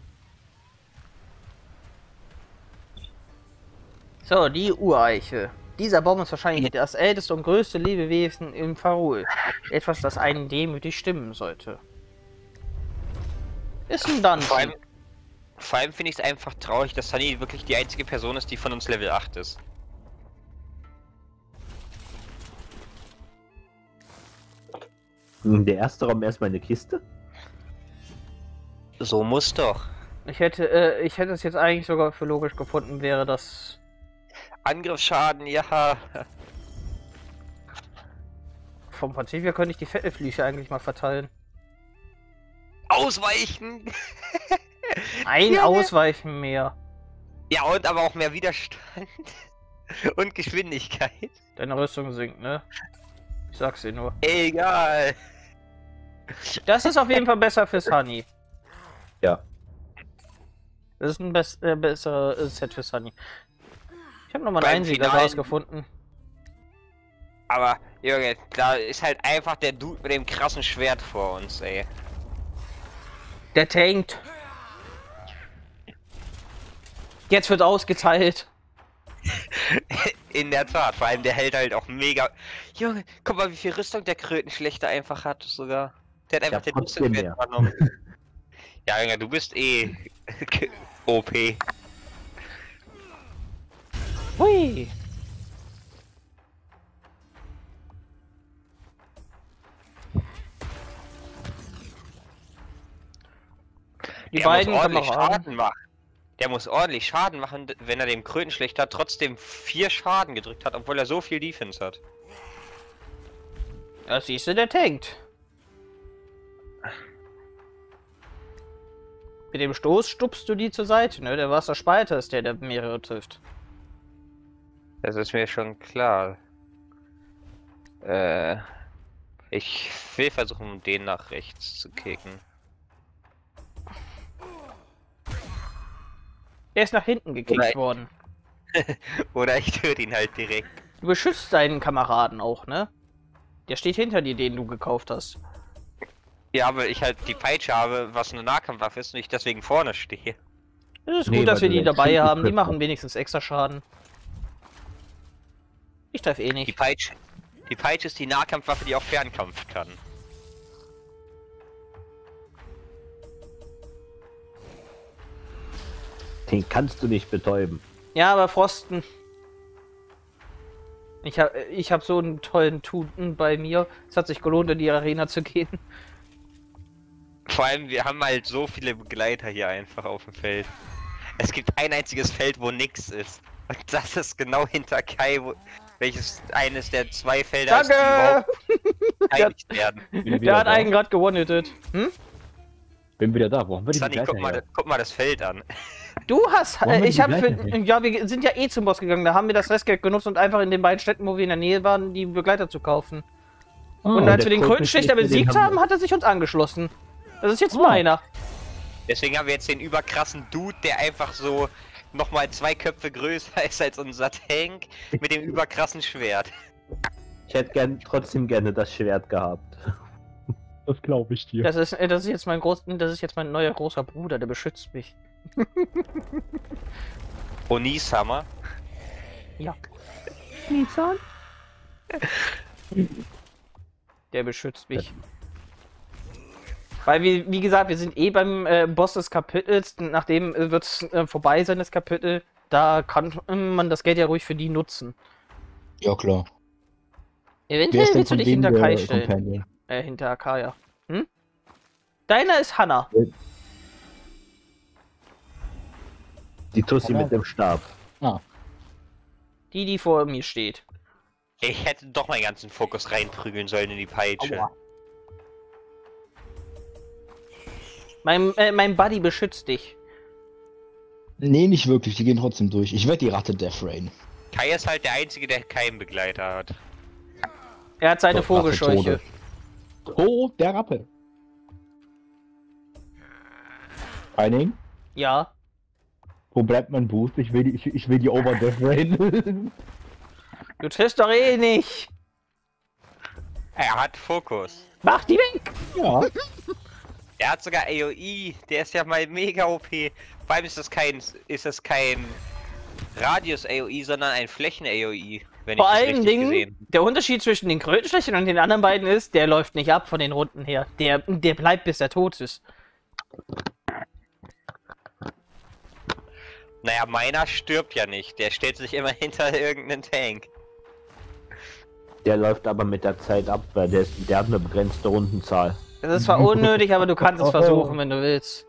So, die Ureiche. Dieser Baum ist wahrscheinlich das älteste und größte Lebewesen im Farul. Etwas, das einen demütig stimmen sollte. Ist ein Dungeon. Vor allem finde ich es einfach traurig, dass Sunny wirklich die einzige Person ist, die von uns Level 8 ist. Der erste Raum erstmal eine Kiste. So muss doch. Ich hätte es jetzt eigentlich sogar für logisch gefunden, wäre das... Angriffsschaden, ja. Vom Prinzip her könnte ich die Fettelflüche eigentlich mal verteilen. Ausweichen! Ein Ja, Ausweichen mehr. Ja, und aber auch mehr Widerstand. Und Geschwindigkeit. Deine Rüstung sinkt, ne? Ich sag's dir nur. Egal. Das ist auf jeden Fall besser für Sunny. Ja. Das ist ein besseres Set für Sunny. Ich habe nochmal Beim einen Einsiedler Finalen- rausgefunden. Aber, Junge, da ist halt einfach der Dude mit dem krassen Schwert vor uns, ey. Der tankt. Jetzt wird ausgeteilt. In der Tat, vor allem der hält halt auch mega... Junge, guck mal, wie viel Rüstung der Krötenschlechter einfach hat sogar. Der hat einfach Ja, den trotzdem Rüstungswert mehr. übernommen. Ja, Junge, du bist eh... OP. Hui. Die Der beiden muss ordentlich Kameraden. Schaden machen. Der muss ordentlich Schaden machen, wenn er dem Krötenschlechter trotzdem 4 Schaden gedrückt hat, obwohl er so viel Defense hat. Ja, siehst du, der tankt. Mit dem Stoß stupst du die zur Seite, ne? Der Wasserspalter ist der mehrere trifft. Das ist mir schon klar. Ich will versuchen, den nach rechts zu kicken. Er ist nach hinten gekickt Oder- worden. Oder ich töte ihn halt direkt. Du beschützt deinen Kameraden auch, ne? Der steht hinter dir, den du gekauft hast. Ja, aber ich halt die Peitsche habe, was eine Nahkampfwaffe ist und ich deswegen vorne stehe. Es ist Nee, gut, dass wir weil du die den dabei Schild haben. Die nicht machen wenigstens extra Schaden. Ich treffe eh Die nicht. Peitsche ist die Nahkampfwaffe, die auch Fernkampf kann. Den kannst du nicht betäuben. Ja, aber Frosten. Ich hab so einen tollen Tuten bei mir. Es hat sich gelohnt, in die Arena zu gehen. Vor allem, wir haben halt so viele Begleiter hier einfach auf dem Feld. Es gibt ein einziges Feld, wo nix ist. Und das ist genau hinter Kai, welches eines der 2 Felder ist, die Danke! überhaupt beteiligt werden. Der hat einen gerade gewonnettet. Hm? Bin wieder da. Warum will ich Sunny, nicht guck mal das Feld an. Du hast. Warum Ich die hab für. Begleiter nicht? Ja, wir sind ja eh zum Boss gegangen. Da haben wir das Restgeld genutzt und einfach in den beiden Städten, wo wir in der Nähe waren, die Begleiter zu kaufen. Und als wir den Krötenschlechter besiegt haben, hat er sich uns angeschlossen. Das ist jetzt meiner. Deswegen haben wir jetzt den überkrassen Dude, der einfach so nochmal 2 Köpfe größer ist als unser Tank mit dem überkrassen Schwert. Ich hätte trotzdem gerne das Schwert gehabt. Das glaube ich dir. Das ist jetzt mein neuer großer Bruder, der beschützt mich. Onisama. Ja. Nissan? Der beschützt mich. Weil wir, wie gesagt, wir sind eh beim Boss des Kapitels. Nachdem wird es vorbei sein, das Kapitel. Da kann man das Geld ja ruhig für die nutzen. Ja, klar. Eventuell willst du dich hinter Kai stellen. Hinter Akaya. Hm? Deiner ist Hanna. Die Tussi mit dem Stab. Die vor mir steht. Ich hätte doch meinen ganzen Fokus reinprügeln sollen in die Peitsche. Aua. Mein Buddy beschützt dich. Nee, nicht wirklich. Die gehen trotzdem durch. Ich werde die Ratte Death Rain. Kai ist halt der Einzige, der keinen Begleiter hat. Er hat seine Rache Vogelscheuche. Tode. Oh, der Rappe. Eining? Ja. Wo bleibt mein Boost? Ich will die Over Death Rain. Du triffst doch eh nicht. Er hat Fokus. Mach die weg. Ja. Er hat sogar AOE. Der ist ja mal mega OP. Vor allem ist das kein Radius AOE, sondern ein Flächen AOE. wenn Vor ich das allen richtig Dingen, gesehen habe. der Unterschied zwischen den Krötenschlächtern und den anderen beiden ist, der läuft nicht ab von den Runden her. Der bleibt, bis er tot ist. Naja, meiner stirbt ja nicht. Der stellt sich immer hinter irgendeinen Tank. Der läuft aber mit der Zeit ab, weil der hat eine begrenzte Rundenzahl. Das ist zwar unnötig, aber du kannst es versuchen, wenn du willst.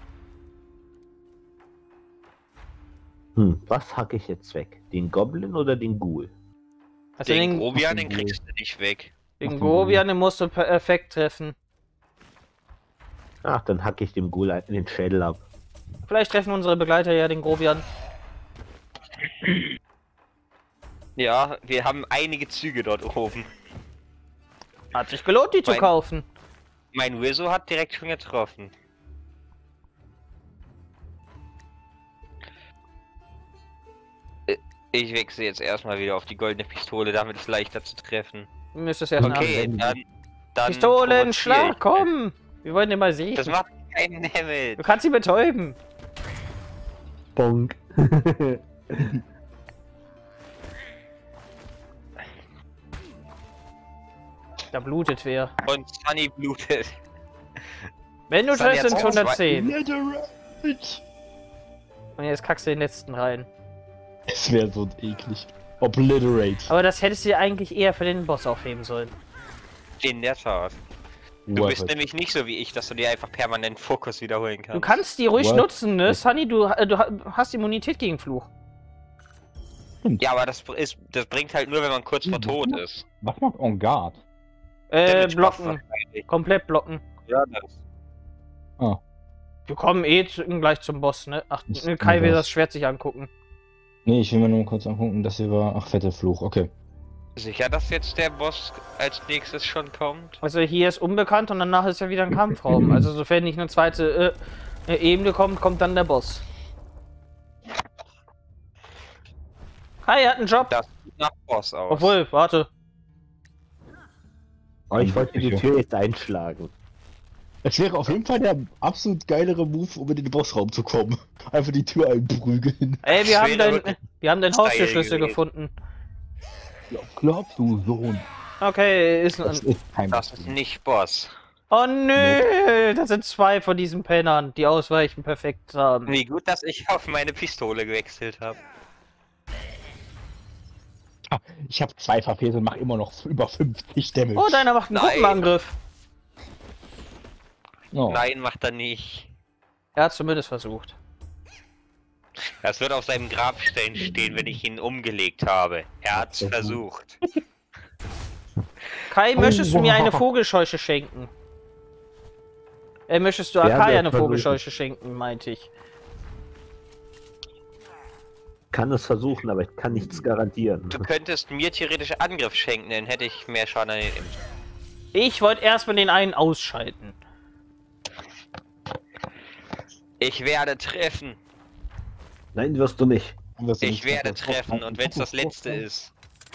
Was hacke ich jetzt weg? Den Goblin oder den Ghoul? Also Den Grobian, den kriegst du nicht weg. den Grobian, den musst du perfekt treffen. Ach, dann hacke ich dem Ghoul den Schädel ab. Vielleicht treffen unsere Begleiter ja den Grobian. Ja, wir haben einige Züge dort oben. Hat sich gelohnt, die zu kaufen. Mein Wizzo hat direkt schon getroffen. Ich wechsle jetzt erstmal wieder auf die goldene Pistole, damit es leichter zu treffen. Du müsstest erst Okay, dann Pistolenschlag, provoziere komm! Wir wollen den mal sehen. ich. Das macht keinen Damage. Du kannst ihn betäuben. Bonk. Da blutet wer. Und Sunny blutet. Wenn du Sunny triffst, hat sind auch 110. Netherite. Und jetzt kackst du den letzten rein. Es wäre so eklig. Obliterate. Aber das hättest du dir eigentlich eher für den Boss aufheben sollen. In der Tat. Du bist nämlich nicht so wie ich, dass du dir einfach permanent Fokus wiederholen kannst. Du kannst die ruhig What? nutzen, ne? Sunny, du hast Immunität gegen Fluch. Ja, aber das bringt halt nur, wenn man kurz vor tot ist. Was macht On Guard? Damage buff Blocken. wahrscheinlich. Komplett blocken. Ja, das. Wir kommen gleich zum Boss, ne? Ach, Ist ne, Kai will das. das Schwert sich angucken. Nee, ich will mir nur mal kurz angucken, dass hier war. Ach, fette Fluch, okay. Sicher, dass jetzt der Boss als nächstes schon kommt? Also hier ist unbekannt und danach ist ja wieder ein Kampfraum. Also sofern nicht eine zweite Ebene kommt, kommt dann der Boss. Kai hat einen Job. Das sieht nach Boss aus. Obwohl, warte. Oh, ich wollte die Tür jetzt einschlagen. Es wäre auf jeden Fall der absolut geilere Move, um in den Bossraum zu kommen. Einfach die Tür einprügeln. Ey, wir haben wäre deinen Style Haustürschlüssel gewesen. gefunden. Glaubst du, Sohn? Okay, ist Das ein... ist kein Das ist nicht Boss. Oh nö, das sind zwei von diesen Pennern, die ausweichen perfekt haben. Wie gut, dass ich auf meine Pistole gewechselt habe. Ich habe 2 verfehlt und mache immer noch über 50 Damage. Oh, deiner macht einen Nein. Gruppenangriff. Oh. Nein, macht er nicht. Er hat zumindest versucht. Das wird auf seinem Grabstein stehen, wenn ich ihn umgelegt habe. Er hat's versucht. Kai, Oh, möchtest du mir wow. eine Vogelscheuche schenken? Möchtest du Ja, Akai das eine versuche Vogelscheuche schenken, meinte ich. Kann es versuchen, aber ich kann nichts garantieren. Du könntest mir theoretisch Angriff schenken, dann hätte ich mehr Schaden an den Imp. Ich wollte erstmal den einen ausschalten. Ich werde treffen. Nein, wirst du nicht. Ich werde treffen und wenn es das letzte ist.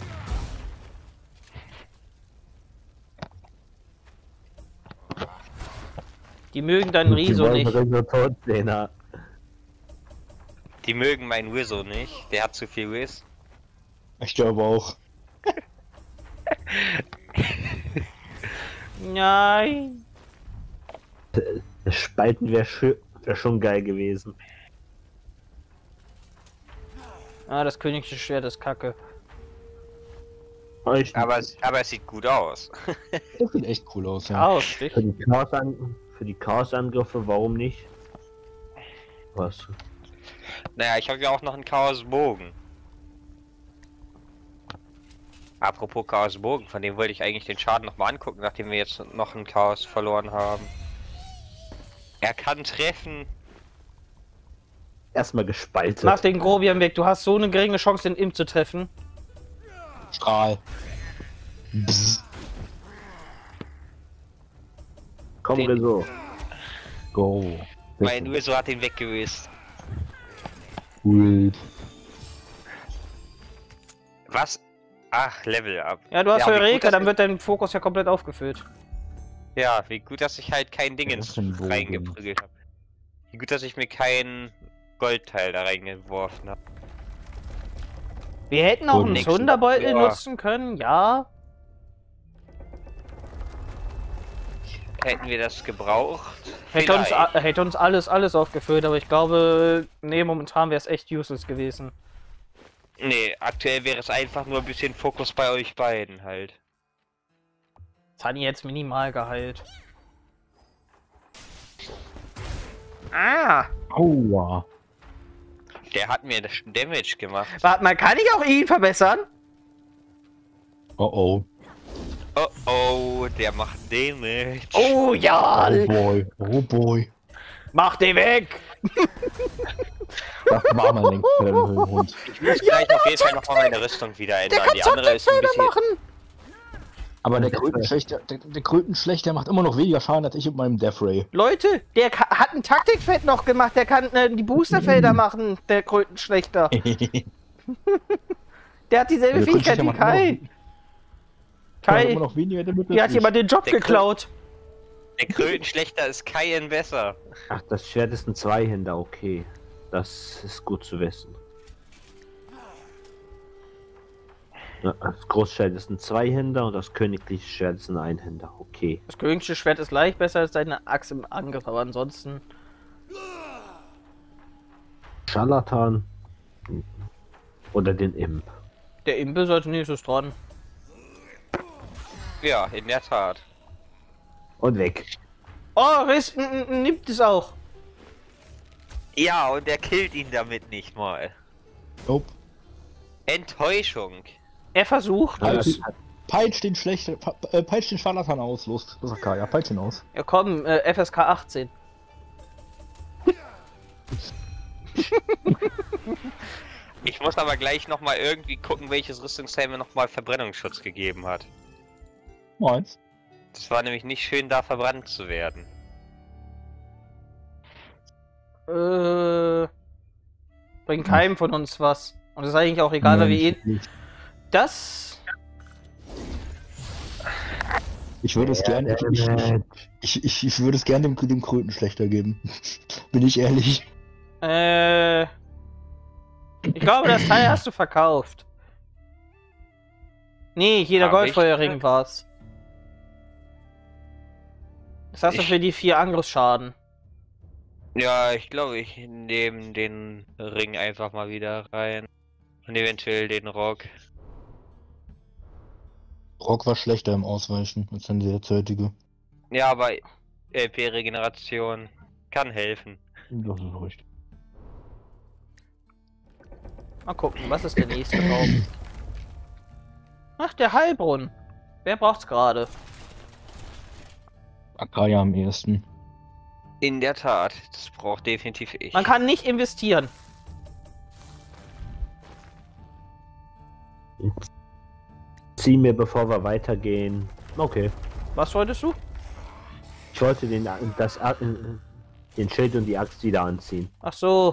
Die mögen deinen Riso Die nicht. wollen so tot sehen, ja. Die mögen meinen Wizzo nicht. Der hat zu viel Wiz. Ich glaube auch. Nein. Das Spalten wäre schon geil gewesen. Ah, das königliche Schwert ist kacke. Aber ich- Aber es sieht gut aus. Das sieht echt cool aus, ja. Ausstich. Für die Chaosangriffe, warum nicht? Was? Naja, ich habe ja auch noch einen Chaosbogen. Apropos Chaosbogen, von dem wollte ich eigentlich den Schaden nochmal angucken, nachdem wir jetzt noch ein Chaos verloren haben. Er kann treffen. Erstmal gespalten. Mach den Grobian weg. Du hast so eine geringe Chance, den Imp zu treffen. Strahl. Bzz. Komm, den- Rezo. Go. Mein Wizzo hat ihn weggewischt. Cool. Was? Ach, Level up. Ja, du hast wie gut, Eureka, dass dann ich- wird dein Fokus ja komplett aufgefüllt. Ja, wie gut, dass ich halt kein Ja, Dingens das ist ein Bogen. reingeprügelt habe. Wie gut, dass ich mir kein Goldteil da reingeworfen habe. Wir hätten auch Und einen nächsten- Sonderbeutel ja. nutzen können, ja. Hätten wir das gebraucht? Hätte uns alles aufgefüllt, aber ich glaube, nee, momentan wäre es echt useless gewesen. Nee, aktuell wäre es einfach nur ein bisschen Fokus bei euch beiden halt. Sunny jetzt minimal geheilt. Ah! Aua. Der hat mir das Damage gemacht. Warte mal, kann ich auch ihn verbessern? Oh oh. Oh oh, der macht Damage. Oh ja! Oh boy. Oh boy. Mach den weg! Das war mal längst für den Hund. Ich muss gleich auf jeden Fall nochmal meine Rüstung wieder ändern. Die andere ist ein bisschen... machen! Aber der Krötenschlechter, der macht immer noch weniger Schaden als ich mit meinem Death Ray. Leute, der hat ein Taktikfeld noch gemacht, der kann die Boosterfelder machen, der Krötenschlechter. Der hat dieselbe Der Fähigkeit wie Krötenschlechter Kai. Kai, Kai, immer noch weniger damit. die hat jemand den Job Der geklaut. Der Krötenschlechter ist Kaien besser. Ach, das Schwert ist ein Zweihänder, okay. Das ist gut zu wissen. Ja, das Großschwert ist ein Zweihänder und das königliche Schwert ist ein Einhänder, okay. Das königliche Schwert ist leicht besser als seine Axt im Angriff, aber ansonsten... Scharlatan oder den Imp. Der Impe sollte nächstes dran. Ja, in der Tat. Und weg. Oh, Riss nimmt es auch. Ja, und er killt ihn damit nicht mal. Nope. Enttäuschung. Er versucht. Ja, Also, peitscht den peitscht den Scharlatan aus, los. Das ist ja, peitscht ihn aus. Ja komm, FSK 18. Ich muss aber gleich nochmal irgendwie gucken, welches Rüstungsteil mir nochmal Verbrennungsschutz gegeben hat. Meins. Das war nämlich nicht schön, da verbrannt zu werden. Bringt keinem von uns was. Und das ist eigentlich auch egal, weil wir eh... Das... Ich würde es gerne. Ich würde es gerne dem Krötenschlechter geben. Bin ich ehrlich. Ich glaube, das Teil hast du verkauft. Nee, hier der Hab ich? Goldfeuerring war's. Das hast du für die 4 Angriffsschaden. Ja, ich glaube, ich nehme den Ring einfach mal wieder rein. Und eventuell den Rock. Rock war schlechter im Ausweichen als dann der derzeitige. Ja, aber LP-Regeneration kann helfen. Das ist richtig. Mal gucken, was ist der nächste Raum? Ach, der Heilbrunnen. Wer braucht's gerade? Akaya am ehesten. In der Tat, das braucht definitiv ich. Man kann nicht investieren. Zieh mir, bevor wir weitergehen. Okay. Was wolltest du? Ich wollte den Schild und die Axt wieder anziehen. Ach so.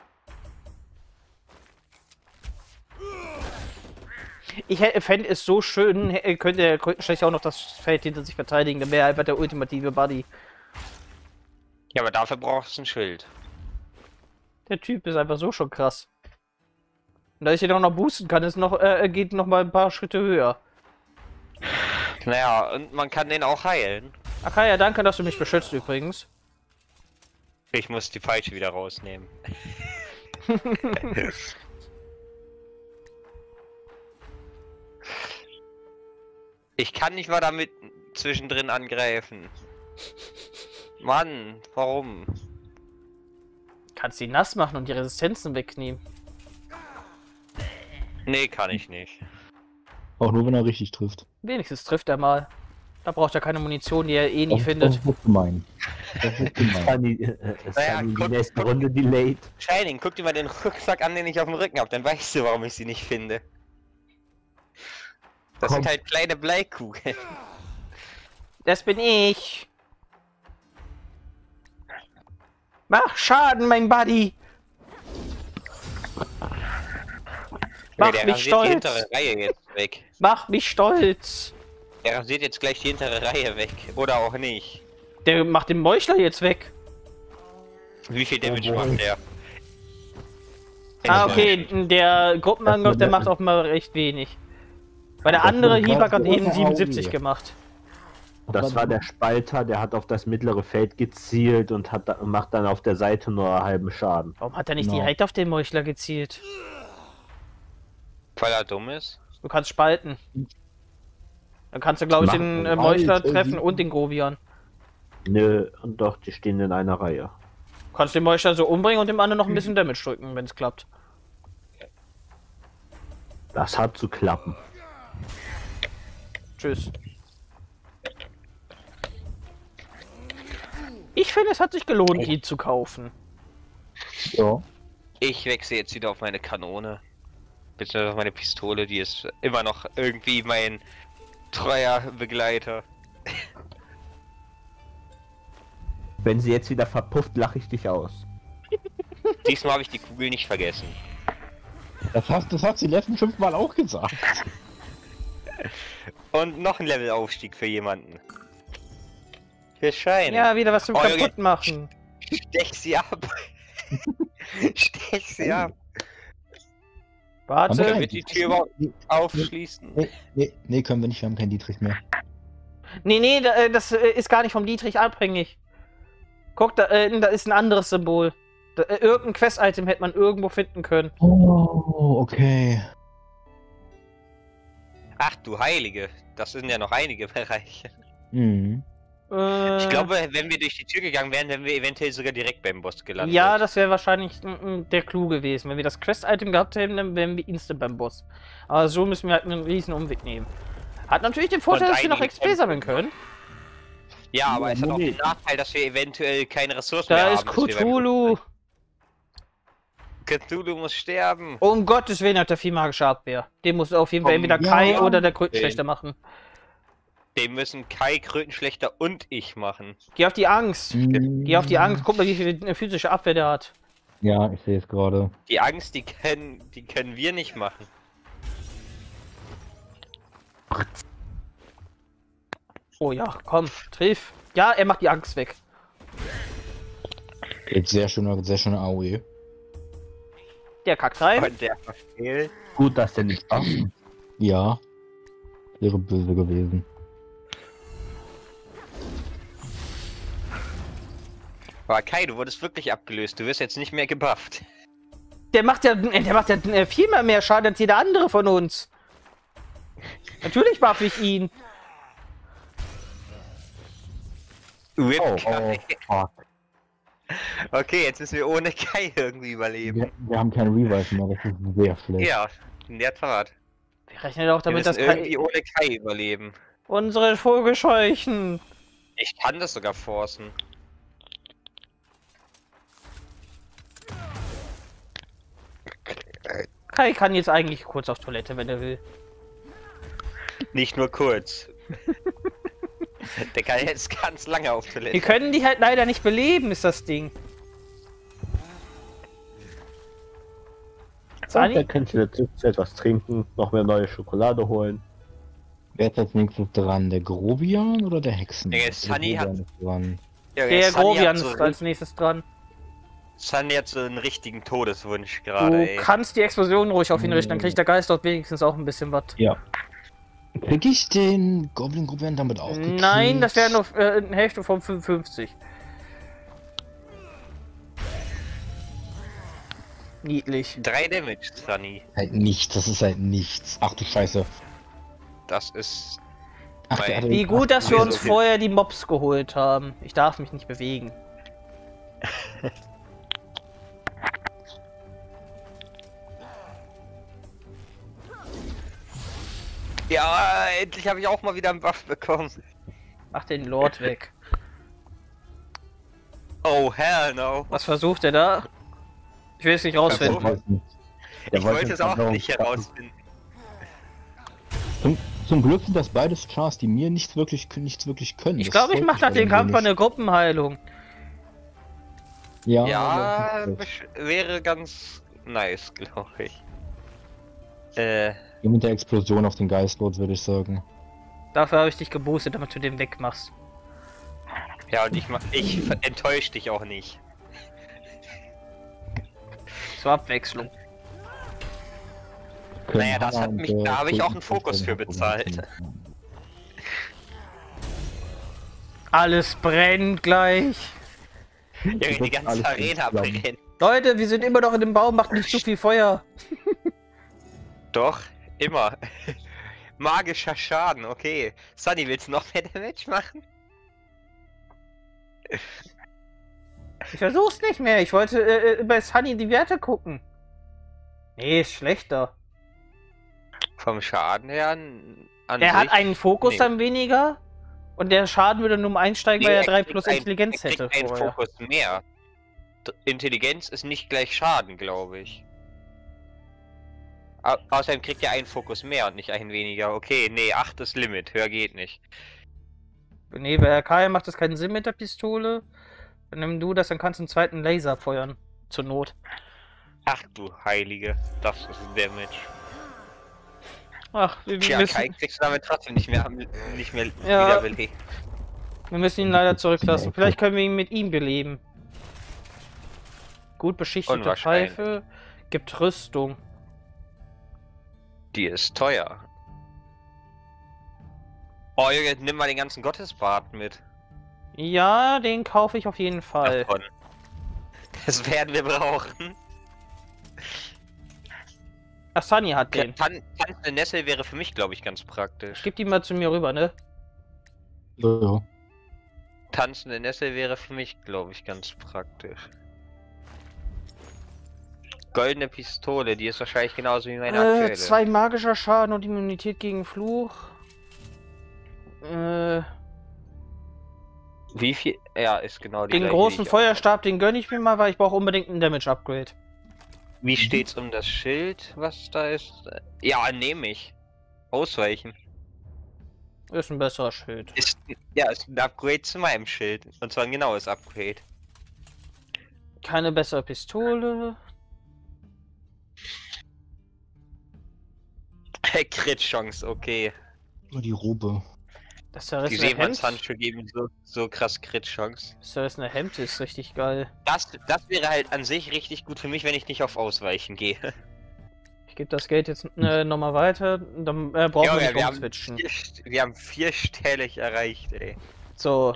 Ich fände es so schön, könnte der Krötenschlechter auch noch das Feld hinter sich verteidigen, dann wäre er einfach der ultimative Buddy. Ja, aber dafür brauchst du ein Schild. Der Typ ist einfach so schon krass. Und da ich ihn auch noch boosten kann, ist noch, geht noch mal ein paar Schritte höher. Naja, und man kann den auch heilen. Akaya, danke, dass du mich beschützt übrigens. Ich muss die Peitsche wieder rausnehmen. Ich kann nicht mal damit zwischendrin angreifen. Mann, warum? Kannst die nass machen und die Resistenzen wegnehmen. Nee, kann ich nicht. Auch nur wenn er richtig trifft. Wenigstens trifft er mal. Da braucht er keine Munition, die er eh nie Das findet. wird gemein. Das wird gemein. Naja, Die guck- nächste guck- Runde delayed. Shining, guck dir mal den Rucksack an, den ich auf dem Rücken habe, dann weißt du, warum ich sie nicht finde. Das Komm. sind halt kleine Bleikugeln. Das bin ich. Mach Schaden, mein Buddy. Mach Der mich rasiert die stolz. hintere Reihe jetzt weg. Mach mich stolz. Der rasiert jetzt gleich die hintere Reihe weg. Oder auch nicht. Der macht den Meuchler jetzt weg. Wie viel Damage Oh boy. macht der? Ah, okay, der Gruppenangriff, der macht auch mal recht wenig. Weil der andere Hibak hat eben 77 gemacht. Das war der Spalter, der hat auf das mittlere Feld gezielt und macht dann auf der Seite nur einen halben Schaden. Warum hat er nicht Genau. direkt auf den Meuchler gezielt? Weil er dumm ist. Du kannst spalten. Dann kannst du, glaube ich, den Meuchler Alter, treffen und den Grobian. Nö, und doch, die stehen in einer Reihe. Du kannst den Meuchler so umbringen und dem anderen noch ein bisschen Damage drücken, wenn es klappt. Das hat zu klappen. Tschüss. Ich finde, es hat sich gelohnt, ihn zu kaufen. Ja. Ich wechsle jetzt wieder auf meine Kanone. Beziehungsweise auf meine Pistole, die ist immer noch irgendwie mein treuer Begleiter. Wenn sie jetzt wieder verpufft, lache ich dich aus. Diesmal habe ich die Kugel nicht vergessen. Das hat sie letzten 5 Mal auch gesagt. Und noch ein Levelaufstieg für jemanden. Für Scheine. Ja, wieder was zum Oh, kaputt Junge. machen. Stech sie ab. Stech sie ab. Warte. Können wir die Tür überhaupt aufschließen? Nee, können wir nicht, wir haben keinen Dietrich mehr. Nee, das ist gar nicht vom Dietrich abhängig. Guck, da ist ein anderes Symbol. Irgendein Quest-Item hätte man irgendwo finden können. Oh, okay. Ach du Heilige, das sind ja noch einige Bereiche. Mhm. Ich glaube, wenn wir durch die Tür gegangen wären, wären wir eventuell sogar direkt beim Boss gelandet. ja, das wäre wahrscheinlich der Clou gewesen. Wenn wir das Quest-Item gehabt hätten, dann wären wir instant beim Boss. Aber so müssen wir halt einen riesen Umweg nehmen. Hat natürlich den Vorteil, Und dass wir noch einige XP sammeln können. Ja, aber es hat auch den Moment. Nachteil, dass wir eventuell keine Ressourcen mehr Da haben. ist dass wir beim Cthulhu. Boss sind. Cthulhu muss sterben. Um Gottes Willen hat der viel magische Abwehr. Den muss auf jeden Fall entweder Ja, Kai ja. oder der Krötenschlechter machen. Den müssen Kai, Krötenschlechter und ich machen. Geh auf die Angst. Geh auf die Angst. Guck mal, wie viel physische Abwehr der hat. Ja, ich sehe es gerade. Die Angst, die können wir nicht machen. Oh ja, komm, triff. Ja, er macht die Angst weg. Jetzt sehr schöne AOE. Der kackt rein. Und der verfehlt. Gut, dass der nicht war. Ja. Wäre böse gewesen. Aber Kai, du wurdest wirklich abgelöst. Du wirst jetzt nicht mehr gebufft. Der macht ja viel mehr Schaden als jeder andere von uns. Natürlich buff ich ihn. RIP Oh, Kai. fuck. Okay, jetzt müssen wir ohne Kai irgendwie überleben. Wir haben keinen Revive mehr, das ist sehr schlecht. Ja, in der Tat. Wir rechnen auch Wir damit, dass müssen irgendwie Kai ohne Kai überleben. unsere Vogelscheuchen. Ich kann das sogar forcen. Kai kann jetzt eigentlich kurz auf Toilette, wenn er will. Nicht nur kurz. Der kann jetzt ganz lange auf Toilette. Wir können die halt leider nicht beleben, ist das Ding. Da Sani? kannst du in der Zwischenzeit was trinken, noch mehr neue Schokolade holen. Wer ist als nächstes dran? Der Grobian oder der Hexen? Der Sunny hat- Grobian ist dran. Ja, Der Sunny Grobian hat so, ist als nächstes dran. Sunny hat so einen richtigen Todeswunsch Du gerade, ey. kannst die Explosion ruhig auf ihn richten, dann kriegt der Geist dort wenigstens auch ein bisschen was. Ja. Krieg ich den Goblin Grobian damit auch gekriegt? Nein, das wäre nur eine Hälfte von 55. Niedlich. 3 Damage, Sunny. Halt nichts, das ist halt nichts. Ach du Scheiße. Das ist... Ach, Weil- der hatte- Wie gut, dass wir Ach, uns okay. vorher die Mobs geholt haben. Ich darf mich nicht bewegen. Ja, endlich habe ich auch mal wieder einen Buff bekommen. Mach den Lord weg. Oh, hell no. Was versucht er da? Ich will es nicht rausfinden. weiß nicht. Der Ich wollte es auch Verwirrung nicht schaffen. herausfinden. Zum Glück sind das beides Chars, die mir nichts wirklich können. Ich Das glaube, ich freut mache mich nach dem ein Kampf wenig. eine Gruppenheilung. Ja, Ja, das ist wäre ganz nice, glaube ich. mit der Explosion auf den Geistlord, würde ich sagen. Dafür habe ich dich geboostet, damit du den wegmachst. Ja, und ich enttäusche dich auch nicht. Zur Abwechslung. Naja, das hat mich, da habe ich auch einen Fokus für bezahlt. Alles brennt gleich. Junge, die ganze Arena brennt. Leute, wir sind immer noch in dem Baum, macht nicht zu viel Feuer. Doch, immer. Magischer Schaden, okay. Sunny, willst du noch mehr Damage machen? Ich versuch's nicht mehr, ich wollte bei Sunny die Werte gucken. Nee, ist schlechter. Vom Schaden her an Er hat sich einen Fokus nee. dann weniger und der Schaden würde nur um einsteigen, weil er 3 plus Intelligenz er hätte. kriegt einen vorher. Fokus mehr. Intelligenz ist nicht gleich Schaden, glaube ich. Außerdem kriegt er einen Fokus mehr und nicht einen weniger. Okay, nee, 8 ist Limit, höher geht nicht. Nee, bei RK macht das keinen Sinn mit der Pistole. Dann nimm du das, dann kannst du einen zweiten Laser feuern. Zur Not. Ach du Heilige, das ist Damage. Ach, wir Ja, müssen, Kai kriegst du damit trotzdem nicht mehr Ja. wiederbelebt. wir müssen ihn leider zurücklassen. Vielleicht können wir ihn mit ihm beleben. Gut beschichtete Unwahrscheinlich. Pfeife. Gibt Rüstung. Die ist teuer. Oh Junge, nimm mal den ganzen Gottesbart mit. Ja, den kaufe ich auf jeden Fall. Davon. Das werden wir brauchen. Ach, Sunny hat den. Tanzende Nessel wäre für mich, glaube ich, ganz praktisch. Gib die mal zu mir rüber, ne? Ja. Tanzende Nessel wäre für mich, glaube ich, ganz praktisch. Goldene Pistole, die ist wahrscheinlich genauso wie meine aktuelle. 2 magischer Schaden und Immunität gegen Fluch. Wie viel? Ja, ist genau die Den gleiche, großen die ich Feuerstab, den gönne ich mir mal, weil ich brauche unbedingt ein Damage-Upgrade. auch- Wie steht's um das Schild, was da ist? Ja, nehme ich. Ausweichen. Ist ein besserer Schild. Ist ein Upgrade zu meinem Schild. Und zwar ein genaues Upgrade. Keine bessere Pistole. Crit-Chance, okay. Nur die Robe. Das Die zerrissene Hemd. Seemannshandschuhe geben so krass Crit-Chance. Das zerrissene Hemd ist richtig geil. Das wäre halt an sich richtig gut für mich, wenn ich nicht auf Ausweichen gehe. Ich gebe das Geld jetzt nochmal weiter. Dann brauchen wir Junge, nicht umswitchen. wir haben vierstellig erreicht, ey. So.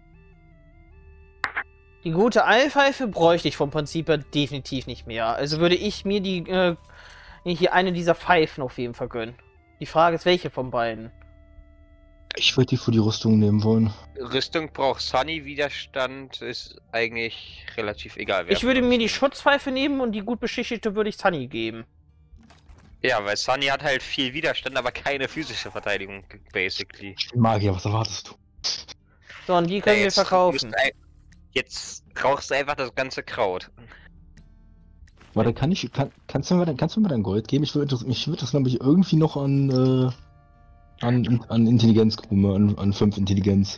Die gute Eilpfeife bräuchte ich vom Prinzip her definitiv nicht mehr. Also würde ich mir hier eine dieser Pfeifen auf jeden Fall gönnen. Die Frage ist, welche von beiden? Ich würde die für die Rüstung nehmen wollen. Rüstung braucht Sunny, Widerstand ist eigentlich relativ egal. wer Ich würde von mir uns die nimmt. Schutzpfeife nehmen und die gut beschichtete würde ich Sunny geben. Ja, weil Sunny hat halt viel Widerstand, aber keine physische Verteidigung, basically. Magier, was erwartest du? So, und die können wir Jetzt verkaufen. Jetzt rauchst du einfach das ganze Kraut. Warte, kannst du mir dein Gold geben? Ich würde das, glaube ich, irgendwie noch an Intelligenz kommen, an 5 Intelligenz.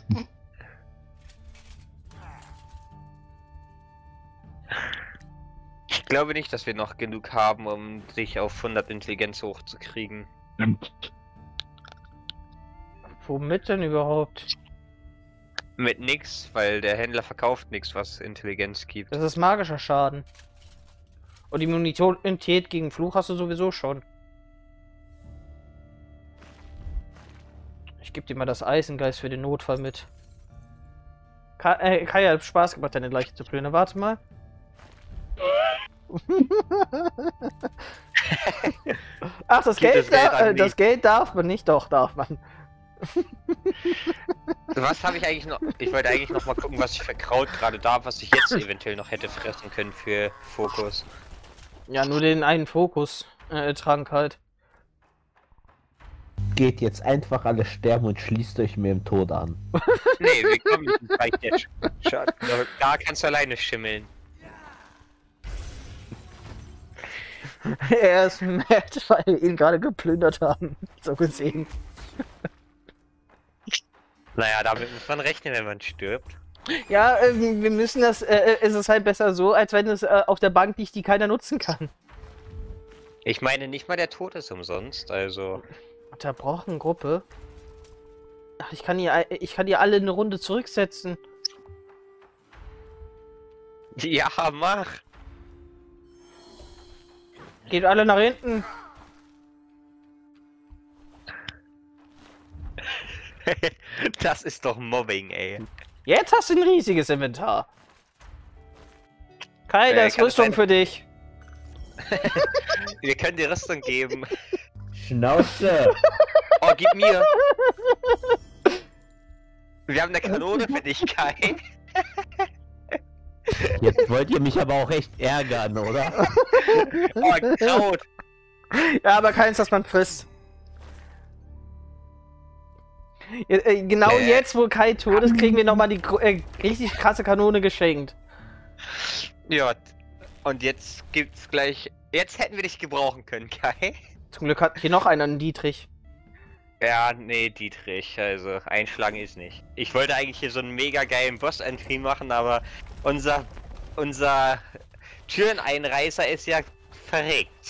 Ich glaube nicht, dass wir noch genug haben, um dich auf 100 Intelligenz hochzukriegen. Womit denn überhaupt? Mit nix, weil der Händler verkauft nichts, was Intelligenz gibt. Das ist magischer Schaden. Und Immunität gegen Fluch hast du sowieso schon. Ich gebe dir mal das Eisengeist für den Notfall mit. Kai hat Spaß gemacht, deine Leiche zu plündern. Warte mal. Ach, das Gib Geld, das Geld an das Geld darf man nicht. Doch, darf man. Was habe ich eigentlich noch? Ich wollte eigentlich noch mal gucken, was ich für Kraut gerade da, was ich jetzt eventuell noch hätte fressen können für Fokus. Ja, nur den einen Fokus. Trank halt. Geht jetzt einfach alle sterben und schließt euch mir im Tod an. Nee, wir kommen nicht weit jetzt. Schade. Da kannst du alleine schimmeln. Er ist mad, weil wir ihn gerade geplündert haben. So gesehen. Naja, damit muss man rechnen, wenn man stirbt. Ja, wir müssen das. Es ist halt besser so, als wenn es auf der Bank liegt, die keiner nutzen kann. Ich meine, nicht mal der Tod ist umsonst, also. Unterbrochen Gruppe. Ach, ich kann die alle eine Runde zurücksetzen. Ja, mach! Geht alle nach hinten. Das ist doch Mobbing, ey. Jetzt hast du ein riesiges Inventar. Kai, da ist kann Rüstung sein- für dich. Wir können dir Rüstung geben. Schnauze! Oh, gib mir. Wir haben eine Kanone für dich, Kai. Jetzt wollt ihr mich aber auch echt ärgern, oder? Oh, Kraut. Ja, aber keins, das man frisst. Ja, genau jetzt, wo Kai tot ist, kriegen wir nochmal die richtig krasse Kanone geschenkt. Ja, und jetzt gibt's gleich... Jetzt hätten wir dich gebrauchen können, Kai. Zum Glück hat hier noch einer, einen Dietrich. Ja, nee, Dietrich, also einschlagen ist nicht. Ich wollte eigentlich hier so einen mega geilen Boss-Entry machen, aber unser Türeneinreißer ist ja verregt.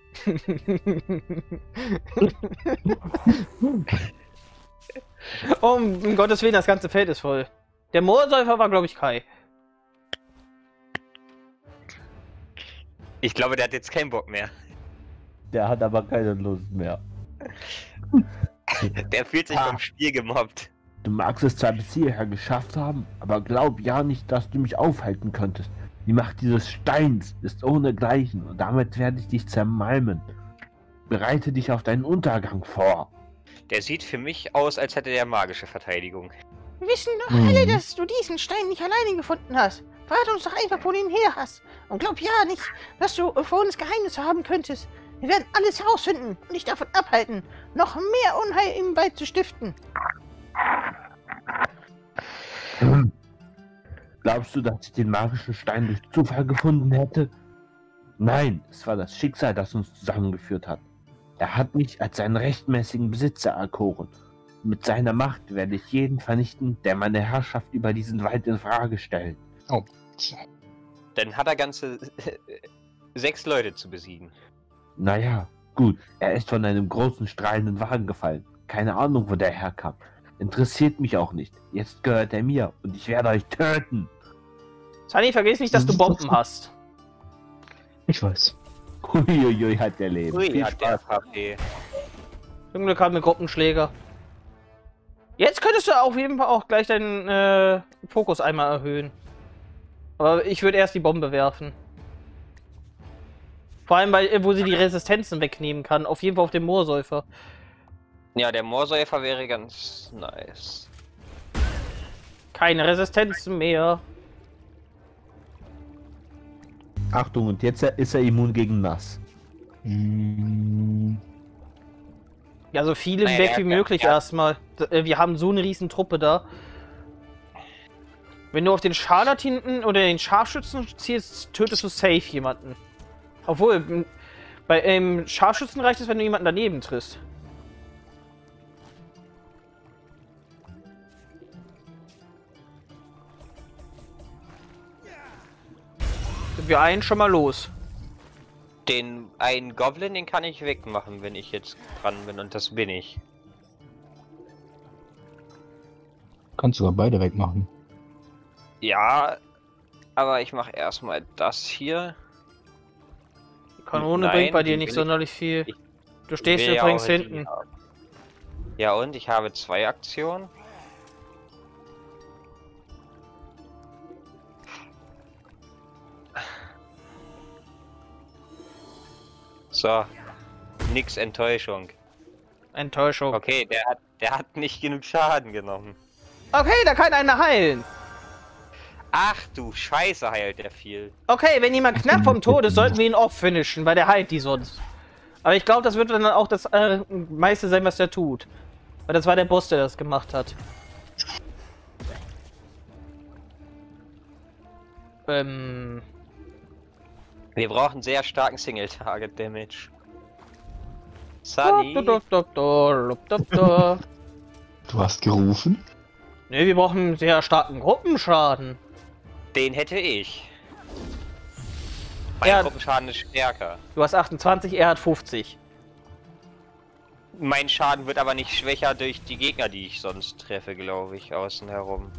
Oh, um Gottes Willen, das ganze Feld ist voll. Der Moorsäufer war, glaube ich, Kai. Ich glaube, der hat jetzt keinen Bock mehr. Der hat aber keine Lust mehr. Der fühlt sich vom Spiel gemobbt. Du magst es zwar bis hierher geschafft haben, aber glaub ja nicht, dass du mich aufhalten könntest. Die Macht dieses Steins ist ohnegleichen und damit werde ich dich zermalmen. Bereite dich auf deinen Untergang vor. Der sieht für mich aus, als hätte der magische Verteidigung. Wir wissen doch alle, dass du diesen Stein nicht alleine gefunden hast. Verrat uns doch einfach, wo du ihn her hast. Und glaub ja nicht, dass du vor uns Geheimnisse haben könntest. Wir werden alles herausfinden und dich davon abhalten, noch mehr Unheil ihm beizustiften. Glaubst du, dass ich den magischen Stein durch Zufall gefunden hätte? Nein, es war das Schicksal, das uns zusammengeführt hat. Er hat mich als seinen rechtmäßigen Besitzer erkoren. Mit seiner Macht werde ich jeden vernichten, der meine Herrschaft über diesen Wald in Frage stellt. Oh. Dann hat er ganze 6 Leute zu besiegen. Naja, gut, er ist von einem großen strahlenden Wagen gefallen. Keine Ahnung, wo der herkam. Interessiert mich auch nicht. Jetzt gehört er mir und ich werde euch töten. Sunny, vergiss nicht, dass du Bomben hast. Ich weiß. Uiuiui, hat der Leben. Ui, Viel hat der Spaß. HP. Zum Glück haben wir Gruppenschläger. Jetzt könntest du auf jeden Fall auch gleich deinen Fokus einmal erhöhen. Aber ich würde erst die Bombe werfen. Vor allem, wo sie die Resistenzen wegnehmen kann. Auf jeden Fall auf den Moorsäufer. Ja, der Moorsäufer wäre ganz nice. Keine Resistenzen mehr. Achtung, und jetzt ist er immun gegen Nass. Ja, so viele Naja, weg ja, wie möglich ja. erstmal. Wir haben so eine riesen Truppe da. Wenn du auf den Scharlat hinten oder den Scharfschützen zielst, tötest du safe jemanden. Obwohl, bei Scharfschützen reicht es, wenn du jemanden daneben triffst. Sind wir einen schon mal los. Den einen Goblin, den kann ich wegmachen, wenn ich jetzt dran bin, und das bin ich. Kannst sogar beide wegmachen. Ja, aber ich mache erstmal das hier. Die Kanone Nein, bringt bei dir die nicht will sonderlich viel. ich- Du stehst will ja übrigens auch die hinten. haben. Ja, und ich habe 2 Aktionen. So, nix Enttäuschung. Enttäuschung. Okay, der hat nicht genug Schaden genommen. Okay, da kann einer heilen. Ach du Scheiße, heilt der viel. Okay, wenn jemand knapp vom Tod ist, sollten wir ihn auch finishen, weil der heilt die sonst. Aber ich glaube, das wird dann auch das meiste sein, was der tut. Weil das war der Boss, der das gemacht hat. Wir brauchen sehr starken Single-Target-Damage. Sunny. Ne, Du hast gerufen? wir brauchen einen sehr starken Gruppenschaden. Den hätte ich. Mein Ja. Gruppenschaden ist stärker. Du hast 28, er hat 50. Mein Schaden wird aber nicht schwächer durch die Gegner, die ich sonst treffe, glaube ich, außen herum.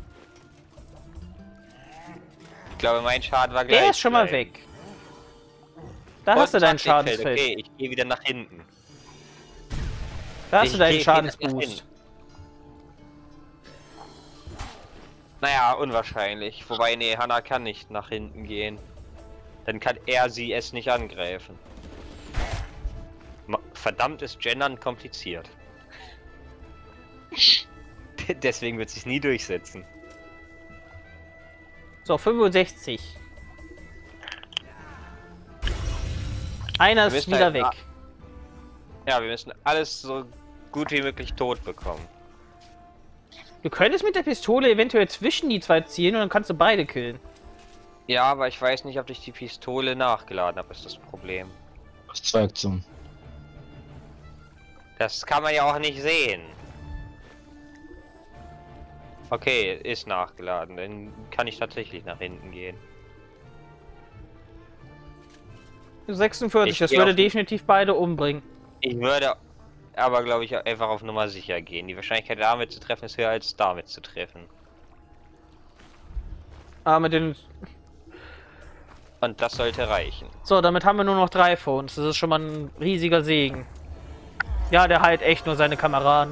Ich glaube, mein Schaden war gleich. Der ist schon mal gleich. weg. Da hast du dein Taktikfeld, Schadensfeld. Okay, ich gehe wieder nach hinten. Da hast Ich du deinen geh wieder nach Schadensboost. hinten. Naja, unwahrscheinlich. Wobei, nee, Hannah kann nicht nach hinten gehen. Dann kann er sie es nicht angreifen. Verdammt ist Gendern kompliziert. Deswegen wird sich nie durchsetzen. So, 65. Einer ist müssen wieder halt- weg. Ja, wir müssen alles so gut wie möglich tot bekommen. Du könntest mit der Pistole eventuell zwischen die zwei zielen und dann kannst du beide killen. Ja, aber ich weiß nicht, ob ich die Pistole nachgeladen habe, ist das Problem. Das 2 Aktionen. Das kann man ja auch nicht sehen. Okay, ist nachgeladen. Dann kann ich tatsächlich nach hinten gehen. 46, Ich das geh würde auf- definitiv beide umbringen. Ich würde aber, glaube ich, einfach auf Nummer sicher gehen. Die Wahrscheinlichkeit damit zu treffen ist höher als damit zu treffen. Aber mit den... Und das sollte reichen. So, damit haben wir nur noch 3 vor uns. Das ist schon mal ein riesiger Segen. Ja, der heilt echt nur seine Kameraden.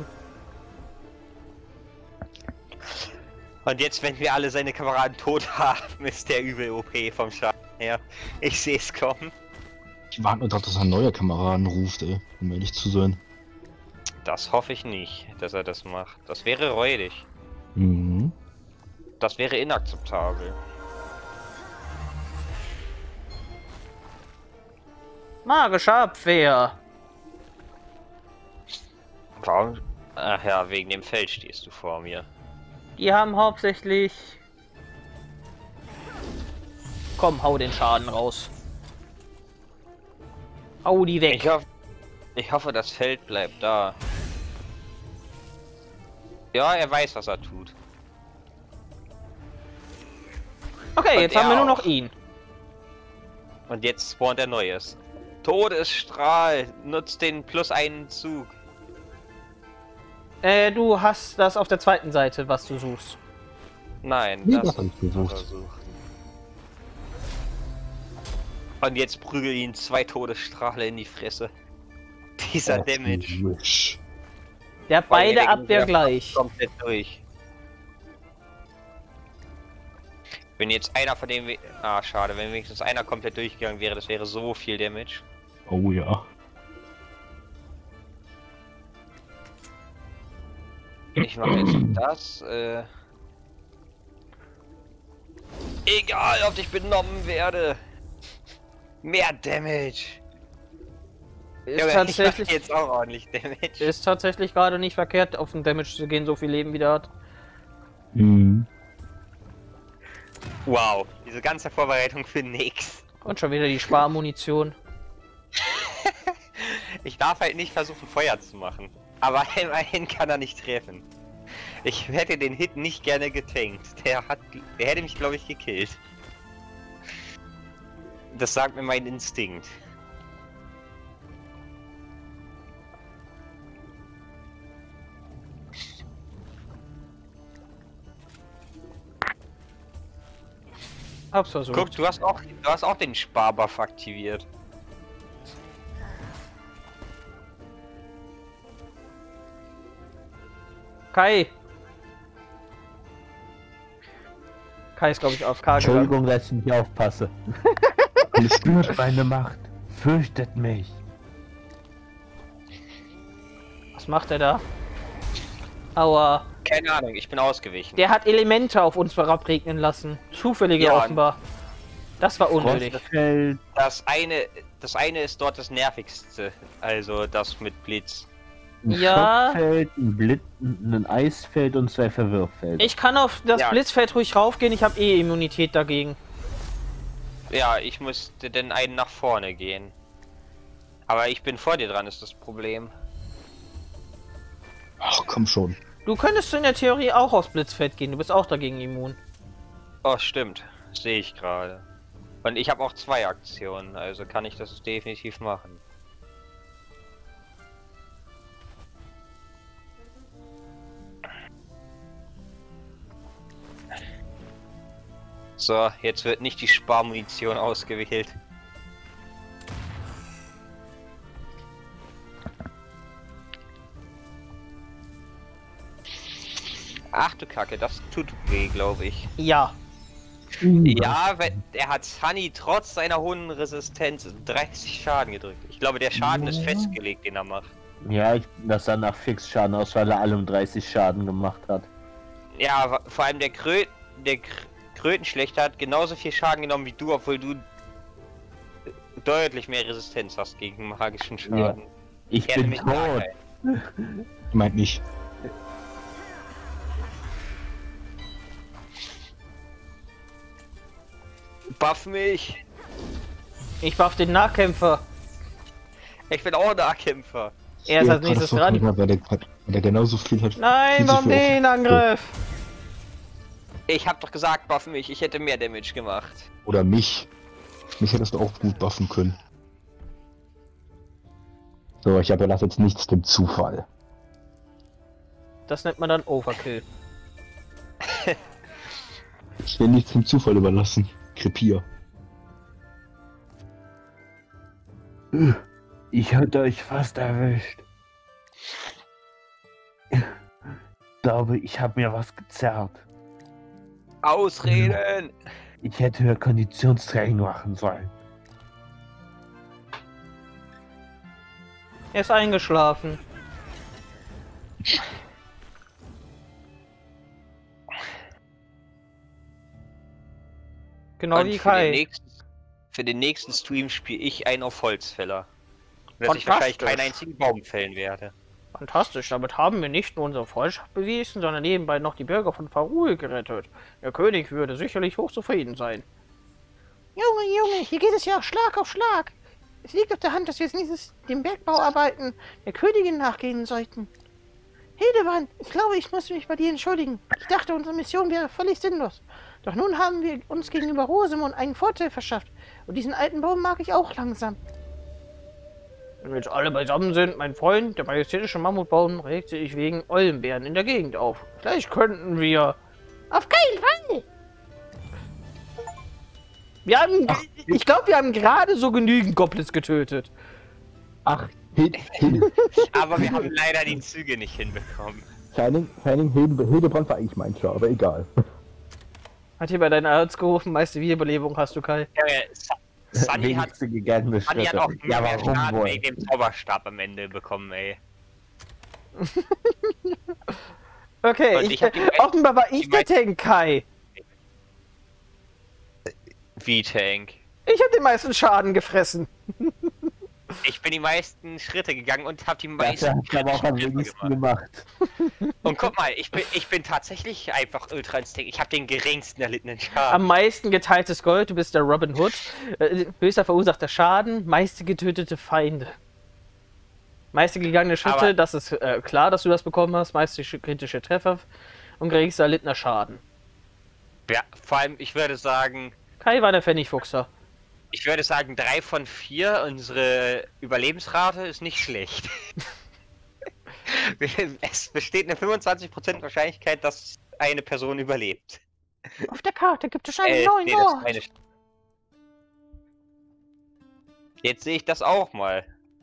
Und jetzt, wenn wir alle seine Kameraden tot haben, ist der übel OP vom Schaden her. Ich sehe es kommen. Ich warte nur drauf, dass er neue Kameraden ruft, ey. Um ehrlich zu sein. Das hoffe ich nicht, dass er das macht. Das wäre räudig. Mhm. Das wäre inakzeptabel. Magische Abwehr. Warum? Ach ja, wegen dem Feld stehst du vor mir. Die haben hauptsächlich... Komm, hau den Schaden raus. Hau die weg. Ich hoffe, das Feld bleibt da. Ja, er weiß, was er tut. Okay, Und jetzt haben wir er nur noch auch. ihn. Und jetzt spawnt er Neues. Todesstrahl, nutzt den plus einen Zug. Du hast das auf der zweiten Seite, was du suchst. Nein, Ja, das das hab ich gesucht. versuchen. Und jetzt prügel ihn 2 Todesstrahle in die Fresse. Dieser Damage. Wish. Der hat Vor allem, beide der Abwehr Gegner gleich. Komplett durch. Wenn jetzt einer von dem... Ah, schade, wenn wenigstens einer komplett durchgegangen wäre, das wäre so viel Damage. Oh ja. Ich mache jetzt das, Egal, ob ich benommen werde. Mehr Damage. Ist Junge, tatsächlich, ich mach jetzt auch ordentlich Damage. ist tatsächlich gerade nicht verkehrt, auf den Damage zu gehen, so viel Leben wie der hat. Mhm. Wow, diese ganze Vorbereitung für nix. Und schon wieder die Sparmunition. Ich darf halt nicht versuchen, Feuer zu machen. Aber immerhin kann er nicht treffen. Ich hätte den Hit nicht gerne getankt. Der hätte mich, glaube ich, gekillt. Das sagt mir mein Instinkt. Hab's versucht. Guck, du hast auch den Sparbuff aktiviert. Kai. Kai ist, glaube ich, auf K gegangen. Entschuldigung, dass ich nicht aufpasse. Ihr spürt meine Macht. Fürchtet mich. Was macht er da? Aua. Keine Ahnung, ich bin ausgewichen. Der hat Elemente auf uns herabregnen lassen. Zufällige Ja. offenbar. Das war unnötig. Frostfeld, Das eine ist dort das nervigste. Also das mit Blitz. ein Ja. Schockfeld, ein Blitz, ein Eisfeld und 2 Verwirrfelder. Ich kann auf das Ja. Blitzfeld ruhig raufgehen, ich habe eh Immunität dagegen. Ja, ich musste den einen nach vorne gehen. Aber ich bin vor dir dran, ist das Problem. Ach, komm schon. Du könntest in der Theorie auch aufs Blitzfeld gehen, du bist auch dagegen immun. Oh, stimmt. Sehe ich gerade. Und ich habe auch 2 Aktionen, also kann ich das definitiv machen. So, jetzt wird nicht die Sparmunition ausgewählt. Ach du Kacke, das tut weh, glaube ich. Ja. Ja, er hat Sunny trotz seiner hohen Resistenz 30 Schaden gedrückt. Ich glaube, der Schaden ist festgelegt, den er macht. Ja, das sah nach Fixschaden aus, weil er allem 30 Schaden gemacht hat. Ja, vor allem der Krötenschlechter hat genauso viel Schaden genommen wie du, obwohl du deutlich mehr Resistenz hast gegen magischen Schaden. Ja. Ich bin tot. Ich meint nicht. Buff mich! Ich buff den Nahkämpfer. Ich bin auch Nahkämpfer. Er ist als nächstes dran. Weil der genauso viel hat. Nein, warum den Angriff? Ich hab doch gesagt, buff mich. Ich hätte mehr Damage gemacht. Oder mich. Mich hättest du auch gut buffen können. So, ich überlasse jetzt nichts dem Zufall. Das nennt man dann Overkill. Ich will nichts dem Zufall überlassen. Krepier. Ich hatte euch fast erwischt. Ich glaube, ich habe mir was gezerrt. Ausreden! Ich hätte Konditionstraining machen sollen. Er ist eingeschlafen. Genau Und wie Kai. für den nächsten Stream spiele ich einen auf Holzfäller. Dass ich wahrscheinlich keinen einzigen Baum fällen werde. Fantastisch, damit haben wir nicht nur unsere Freundschaft bewiesen, sondern nebenbei noch die Bürger von Farul gerettet. Der König würde sicherlich hochzufrieden sein. Junge, hier geht es ja Schlag auf Schlag. Es liegt auf der Hand, dass wir jetzt dem Bergbauarbeiten der Königin nachgehen sollten. Hildebrand, ich glaube, ich muss mich bei dir entschuldigen. Ich dachte, unsere Mission wäre völlig sinnlos. Doch nun haben wir uns gegenüber Rosamund einen Vorteil verschafft. Und diesen alten Baum mag ich auch langsam. Wenn wir jetzt alle beisammen sind, mein Freund, der majestätische Mammutbaum, regt sich wegen Eulenbären in der Gegend auf. Vielleicht könnten wir... Auf keinen Fall! Wir haben... Ich glaube, wir haben gerade so genügend Goblins getötet. Ach, Aber wir haben leider die Züge nicht hinbekommen. Shining Hildebrand war eigentlich mein Char, aber egal. Hat hier bei deiner Arzt gerufen, meiste Wiederbelebung hast du, Kai. Sunny hat auch Ja, mehr warum Schaden wohl? wegen dem Zauberstab am Ende bekommen, ey. Okay, Und ich hab die offenbar war ich der Tank, Kai. Wie Tank? Ich habe den meisten Schaden gefressen. Ich bin die meisten Schritte gegangen und habe die Das meisten hat aber auch am Schritte wenigsten gemacht. gemacht. Und guck mal, ich bin tatsächlich einfach Ultra Instinct. Ich habe den geringsten erlittenen Schaden. Am meisten geteiltes Gold, du bist der Robin Hood. Höchster verursachter Schaden, meiste getötete Feinde. Meiste gegangene Schritte, Aber- das ist klar, dass du das bekommen hast. Meiste kritische Treffer und geringster erlittener Schaden. Ja, vor allem, ich würde sagen, Kai war der Pfennigfuchser. 3 von 4, unsere Überlebensrate ist nicht schlecht. Es besteht eine 25% Wahrscheinlichkeit, dass eine Person überlebt. Auf der Karte gibt es einen neuen Nee, das ist Ort. eine... Jetzt sehe ich das auch mal.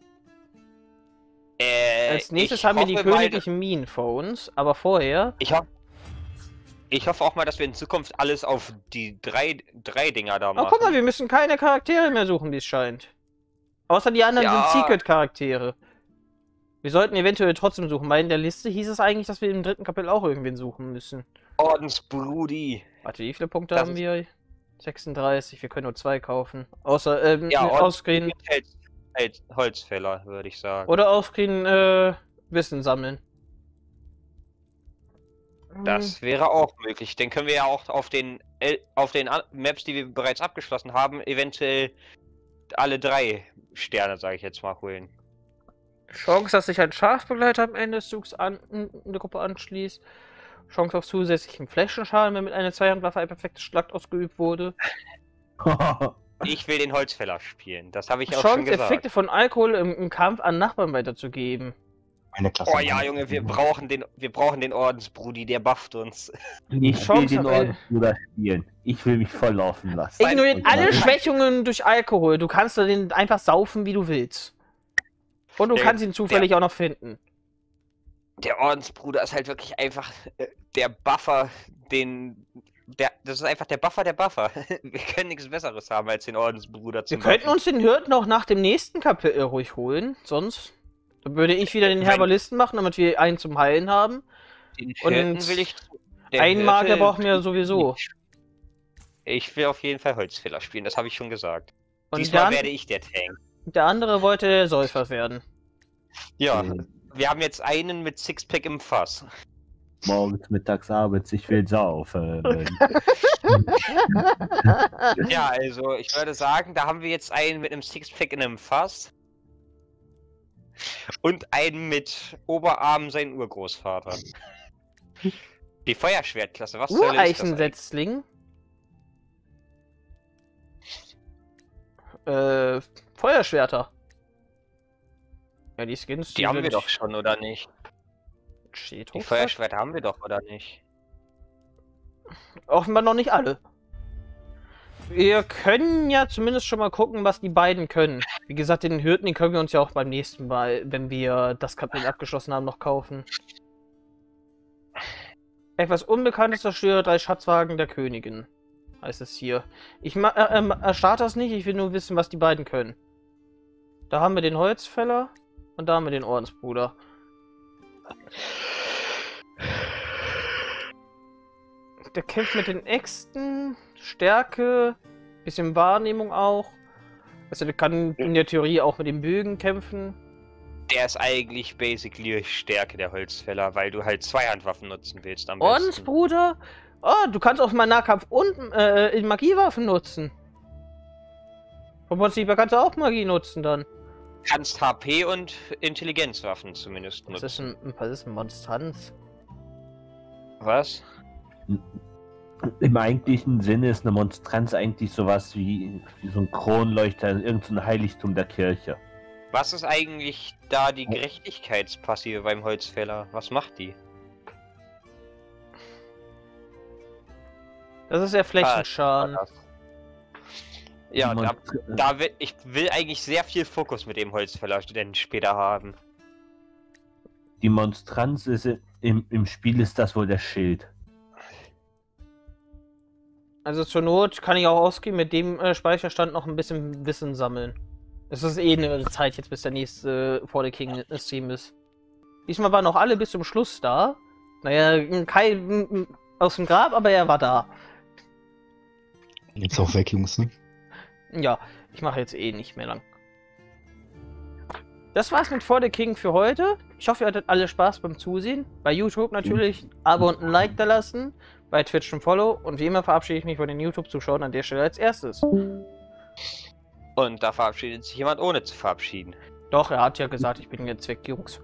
Als nächstes ich haben wir die hoffe mal, königlichen Minen vor uns, aber vorher... Ich hoffe auch mal, dass wir in Zukunft alles auf die drei Dinger da Oh, machen. guck mal, wir müssen keine Charaktere mehr suchen, wie es scheint. Außer die anderen Ja. sind Secret-Charaktere. Wir sollten eventuell trotzdem suchen, weil in der Liste hieß es eigentlich, dass wir im 3. Kapitel auch irgendwen suchen müssen. Ordensbrudi. Warte, wie viele Punkte Das haben ist- wir? 36, wir können nur 2 kaufen. Außer, Ja, Offscreen. Holzfäller, würde ich sagen. Oder Offscreen, Wissen sammeln. Das wäre auch möglich. Den können wir ja auch auf den Maps, die wir bereits abgeschlossen haben, eventuell alle 3 Sterne, sage ich jetzt mal, holen. Chance, dass sich ein Schafsbegleiter am Ende des Zugs an eine Gruppe anschließt. Chance auf zusätzlichen Flächenschaden, wenn mit einer Zweihandwaffe ein perfektes Schlacht ausgeübt wurde. Ich will den Holzfäller spielen. Das habe ich auch schon Chance, gesagt. Effekte von Alkohol im Kampf an Nachbarn weiterzugeben. Meine Klasse. Oh ja, Junge, wir brauchen den Ordensbrudi, der bufft uns. Ich will Chance den auf- Ordensbruder spielen. Ich will mich voll laufen lassen. Ignoriert Und- alle Schwächungen durch Alkohol. Du kannst den einfach saufen, wie du willst. Und du Der- kannst ihn zufällig auch noch finden. Der Ordensbruder ist halt wirklich einfach der Buffer, das ist einfach der Buffer der Buffer. Wir können nichts Besseres haben als den Ordensbruder Wir zum könnten Buffen. uns den Hirten auch nach dem nächsten Kapitel ruhig holen, sonst würde ich wieder den Wenn- Herbalisten machen, damit wir einen zum Heilen haben. Den Und Hirten will ich... der Einen Magier Hirte brauchen wir tut sowieso. nicht. Ich will auf jeden Fall Holzfäller spielen, das habe ich schon gesagt. Und Diesmal dann, werde ich der Tank. der andere wollte der Säufer werden. Ja, Okay. wir haben jetzt einen mit Sixpack im Fass. Morgens, mittags, abends, ich will saufen. Ja, also ich würde sagen, da haben wir jetzt einen mit einem Sixpack in einem Fass. Und einen mit Oberarm seinen Urgroßvater. Die Feuerschwertklasse, was zur Hölle ist das eigentlich? Ureichensetzling. Feuerschwerter. Ja, die Skins, Die haben wir sind doch schon, oder nicht? Steht Die hoch. Feuerschwerter haben wir doch, oder nicht? Offenbar noch nicht alle. Wir können ja zumindest schon mal gucken, was die beiden können. Wie gesagt, den Hirten, den können wir uns ja auch beim nächsten Mal, wenn wir das Kapitel abgeschlossen haben, noch kaufen. Etwas Unbekanntes zerstöre 3 Schatzwagen der Königin. Heißt es hier. Ich erstarrt das nicht, ich will nur wissen, was die beiden können. Da haben wir den Holzfäller und da haben wir den Ordensbruder. Der kämpft mit den Äxten, Stärke, bisschen Wahrnehmung auch. Also der kann in der Theorie auch mit den Bögen kämpfen. Der ist eigentlich basically Stärke der Holzfäller, weil du halt Zweihandwaffen nutzen willst am besten. Ordensbruder? Oh, du kannst auch mal Nahkampf und Magiewaffen nutzen. Vom Prinzip her kannst du auch Magie nutzen dann. Kannst HP und Intelligenzwaffen zumindest Was ist nutzen. was ist ein Monstranz? Was? Im eigentlichen Sinne ist eine Monstranz eigentlich sowas wie so ein Kronleuchter in irgendeinem Heiligtum der Kirche. Was ist eigentlich da die Gerechtigkeitspassive beim Holzfäller? Was macht die? Das ist der Flächenschaden. Ja, Die ich will eigentlich sehr viel Fokus mit dem Holzfäller denn später haben. Die Monstranz ist im Spiel ist das wohl der Schild. Also zur Not kann ich auch ausgehen, mit dem Speicherstand noch ein bisschen Wissen sammeln. Es ist eh eine Zeit jetzt, bis der nächste For the King Stream ist. Diesmal waren noch alle bis zum Schluss da. Naja, Kai aus dem Grab, aber er war da. Jetzt auch weg, Jungs, ne? Ja, ich mache jetzt eh nicht mehr lang. Das war's mit For the King für heute. Ich hoffe, ihr hattet alle Spaß beim Zusehen. Bei YouTube natürlich Abo und ein Like da lassen. Bei Twitch ein Follow. Und wie immer verabschiede ich mich von den YouTube-Zuschauern an der Stelle als erstes. Und da verabschiedet sich jemand ohne zu verabschieden. Doch, er hat ja gesagt, ich bin jetzt weg, Jungs.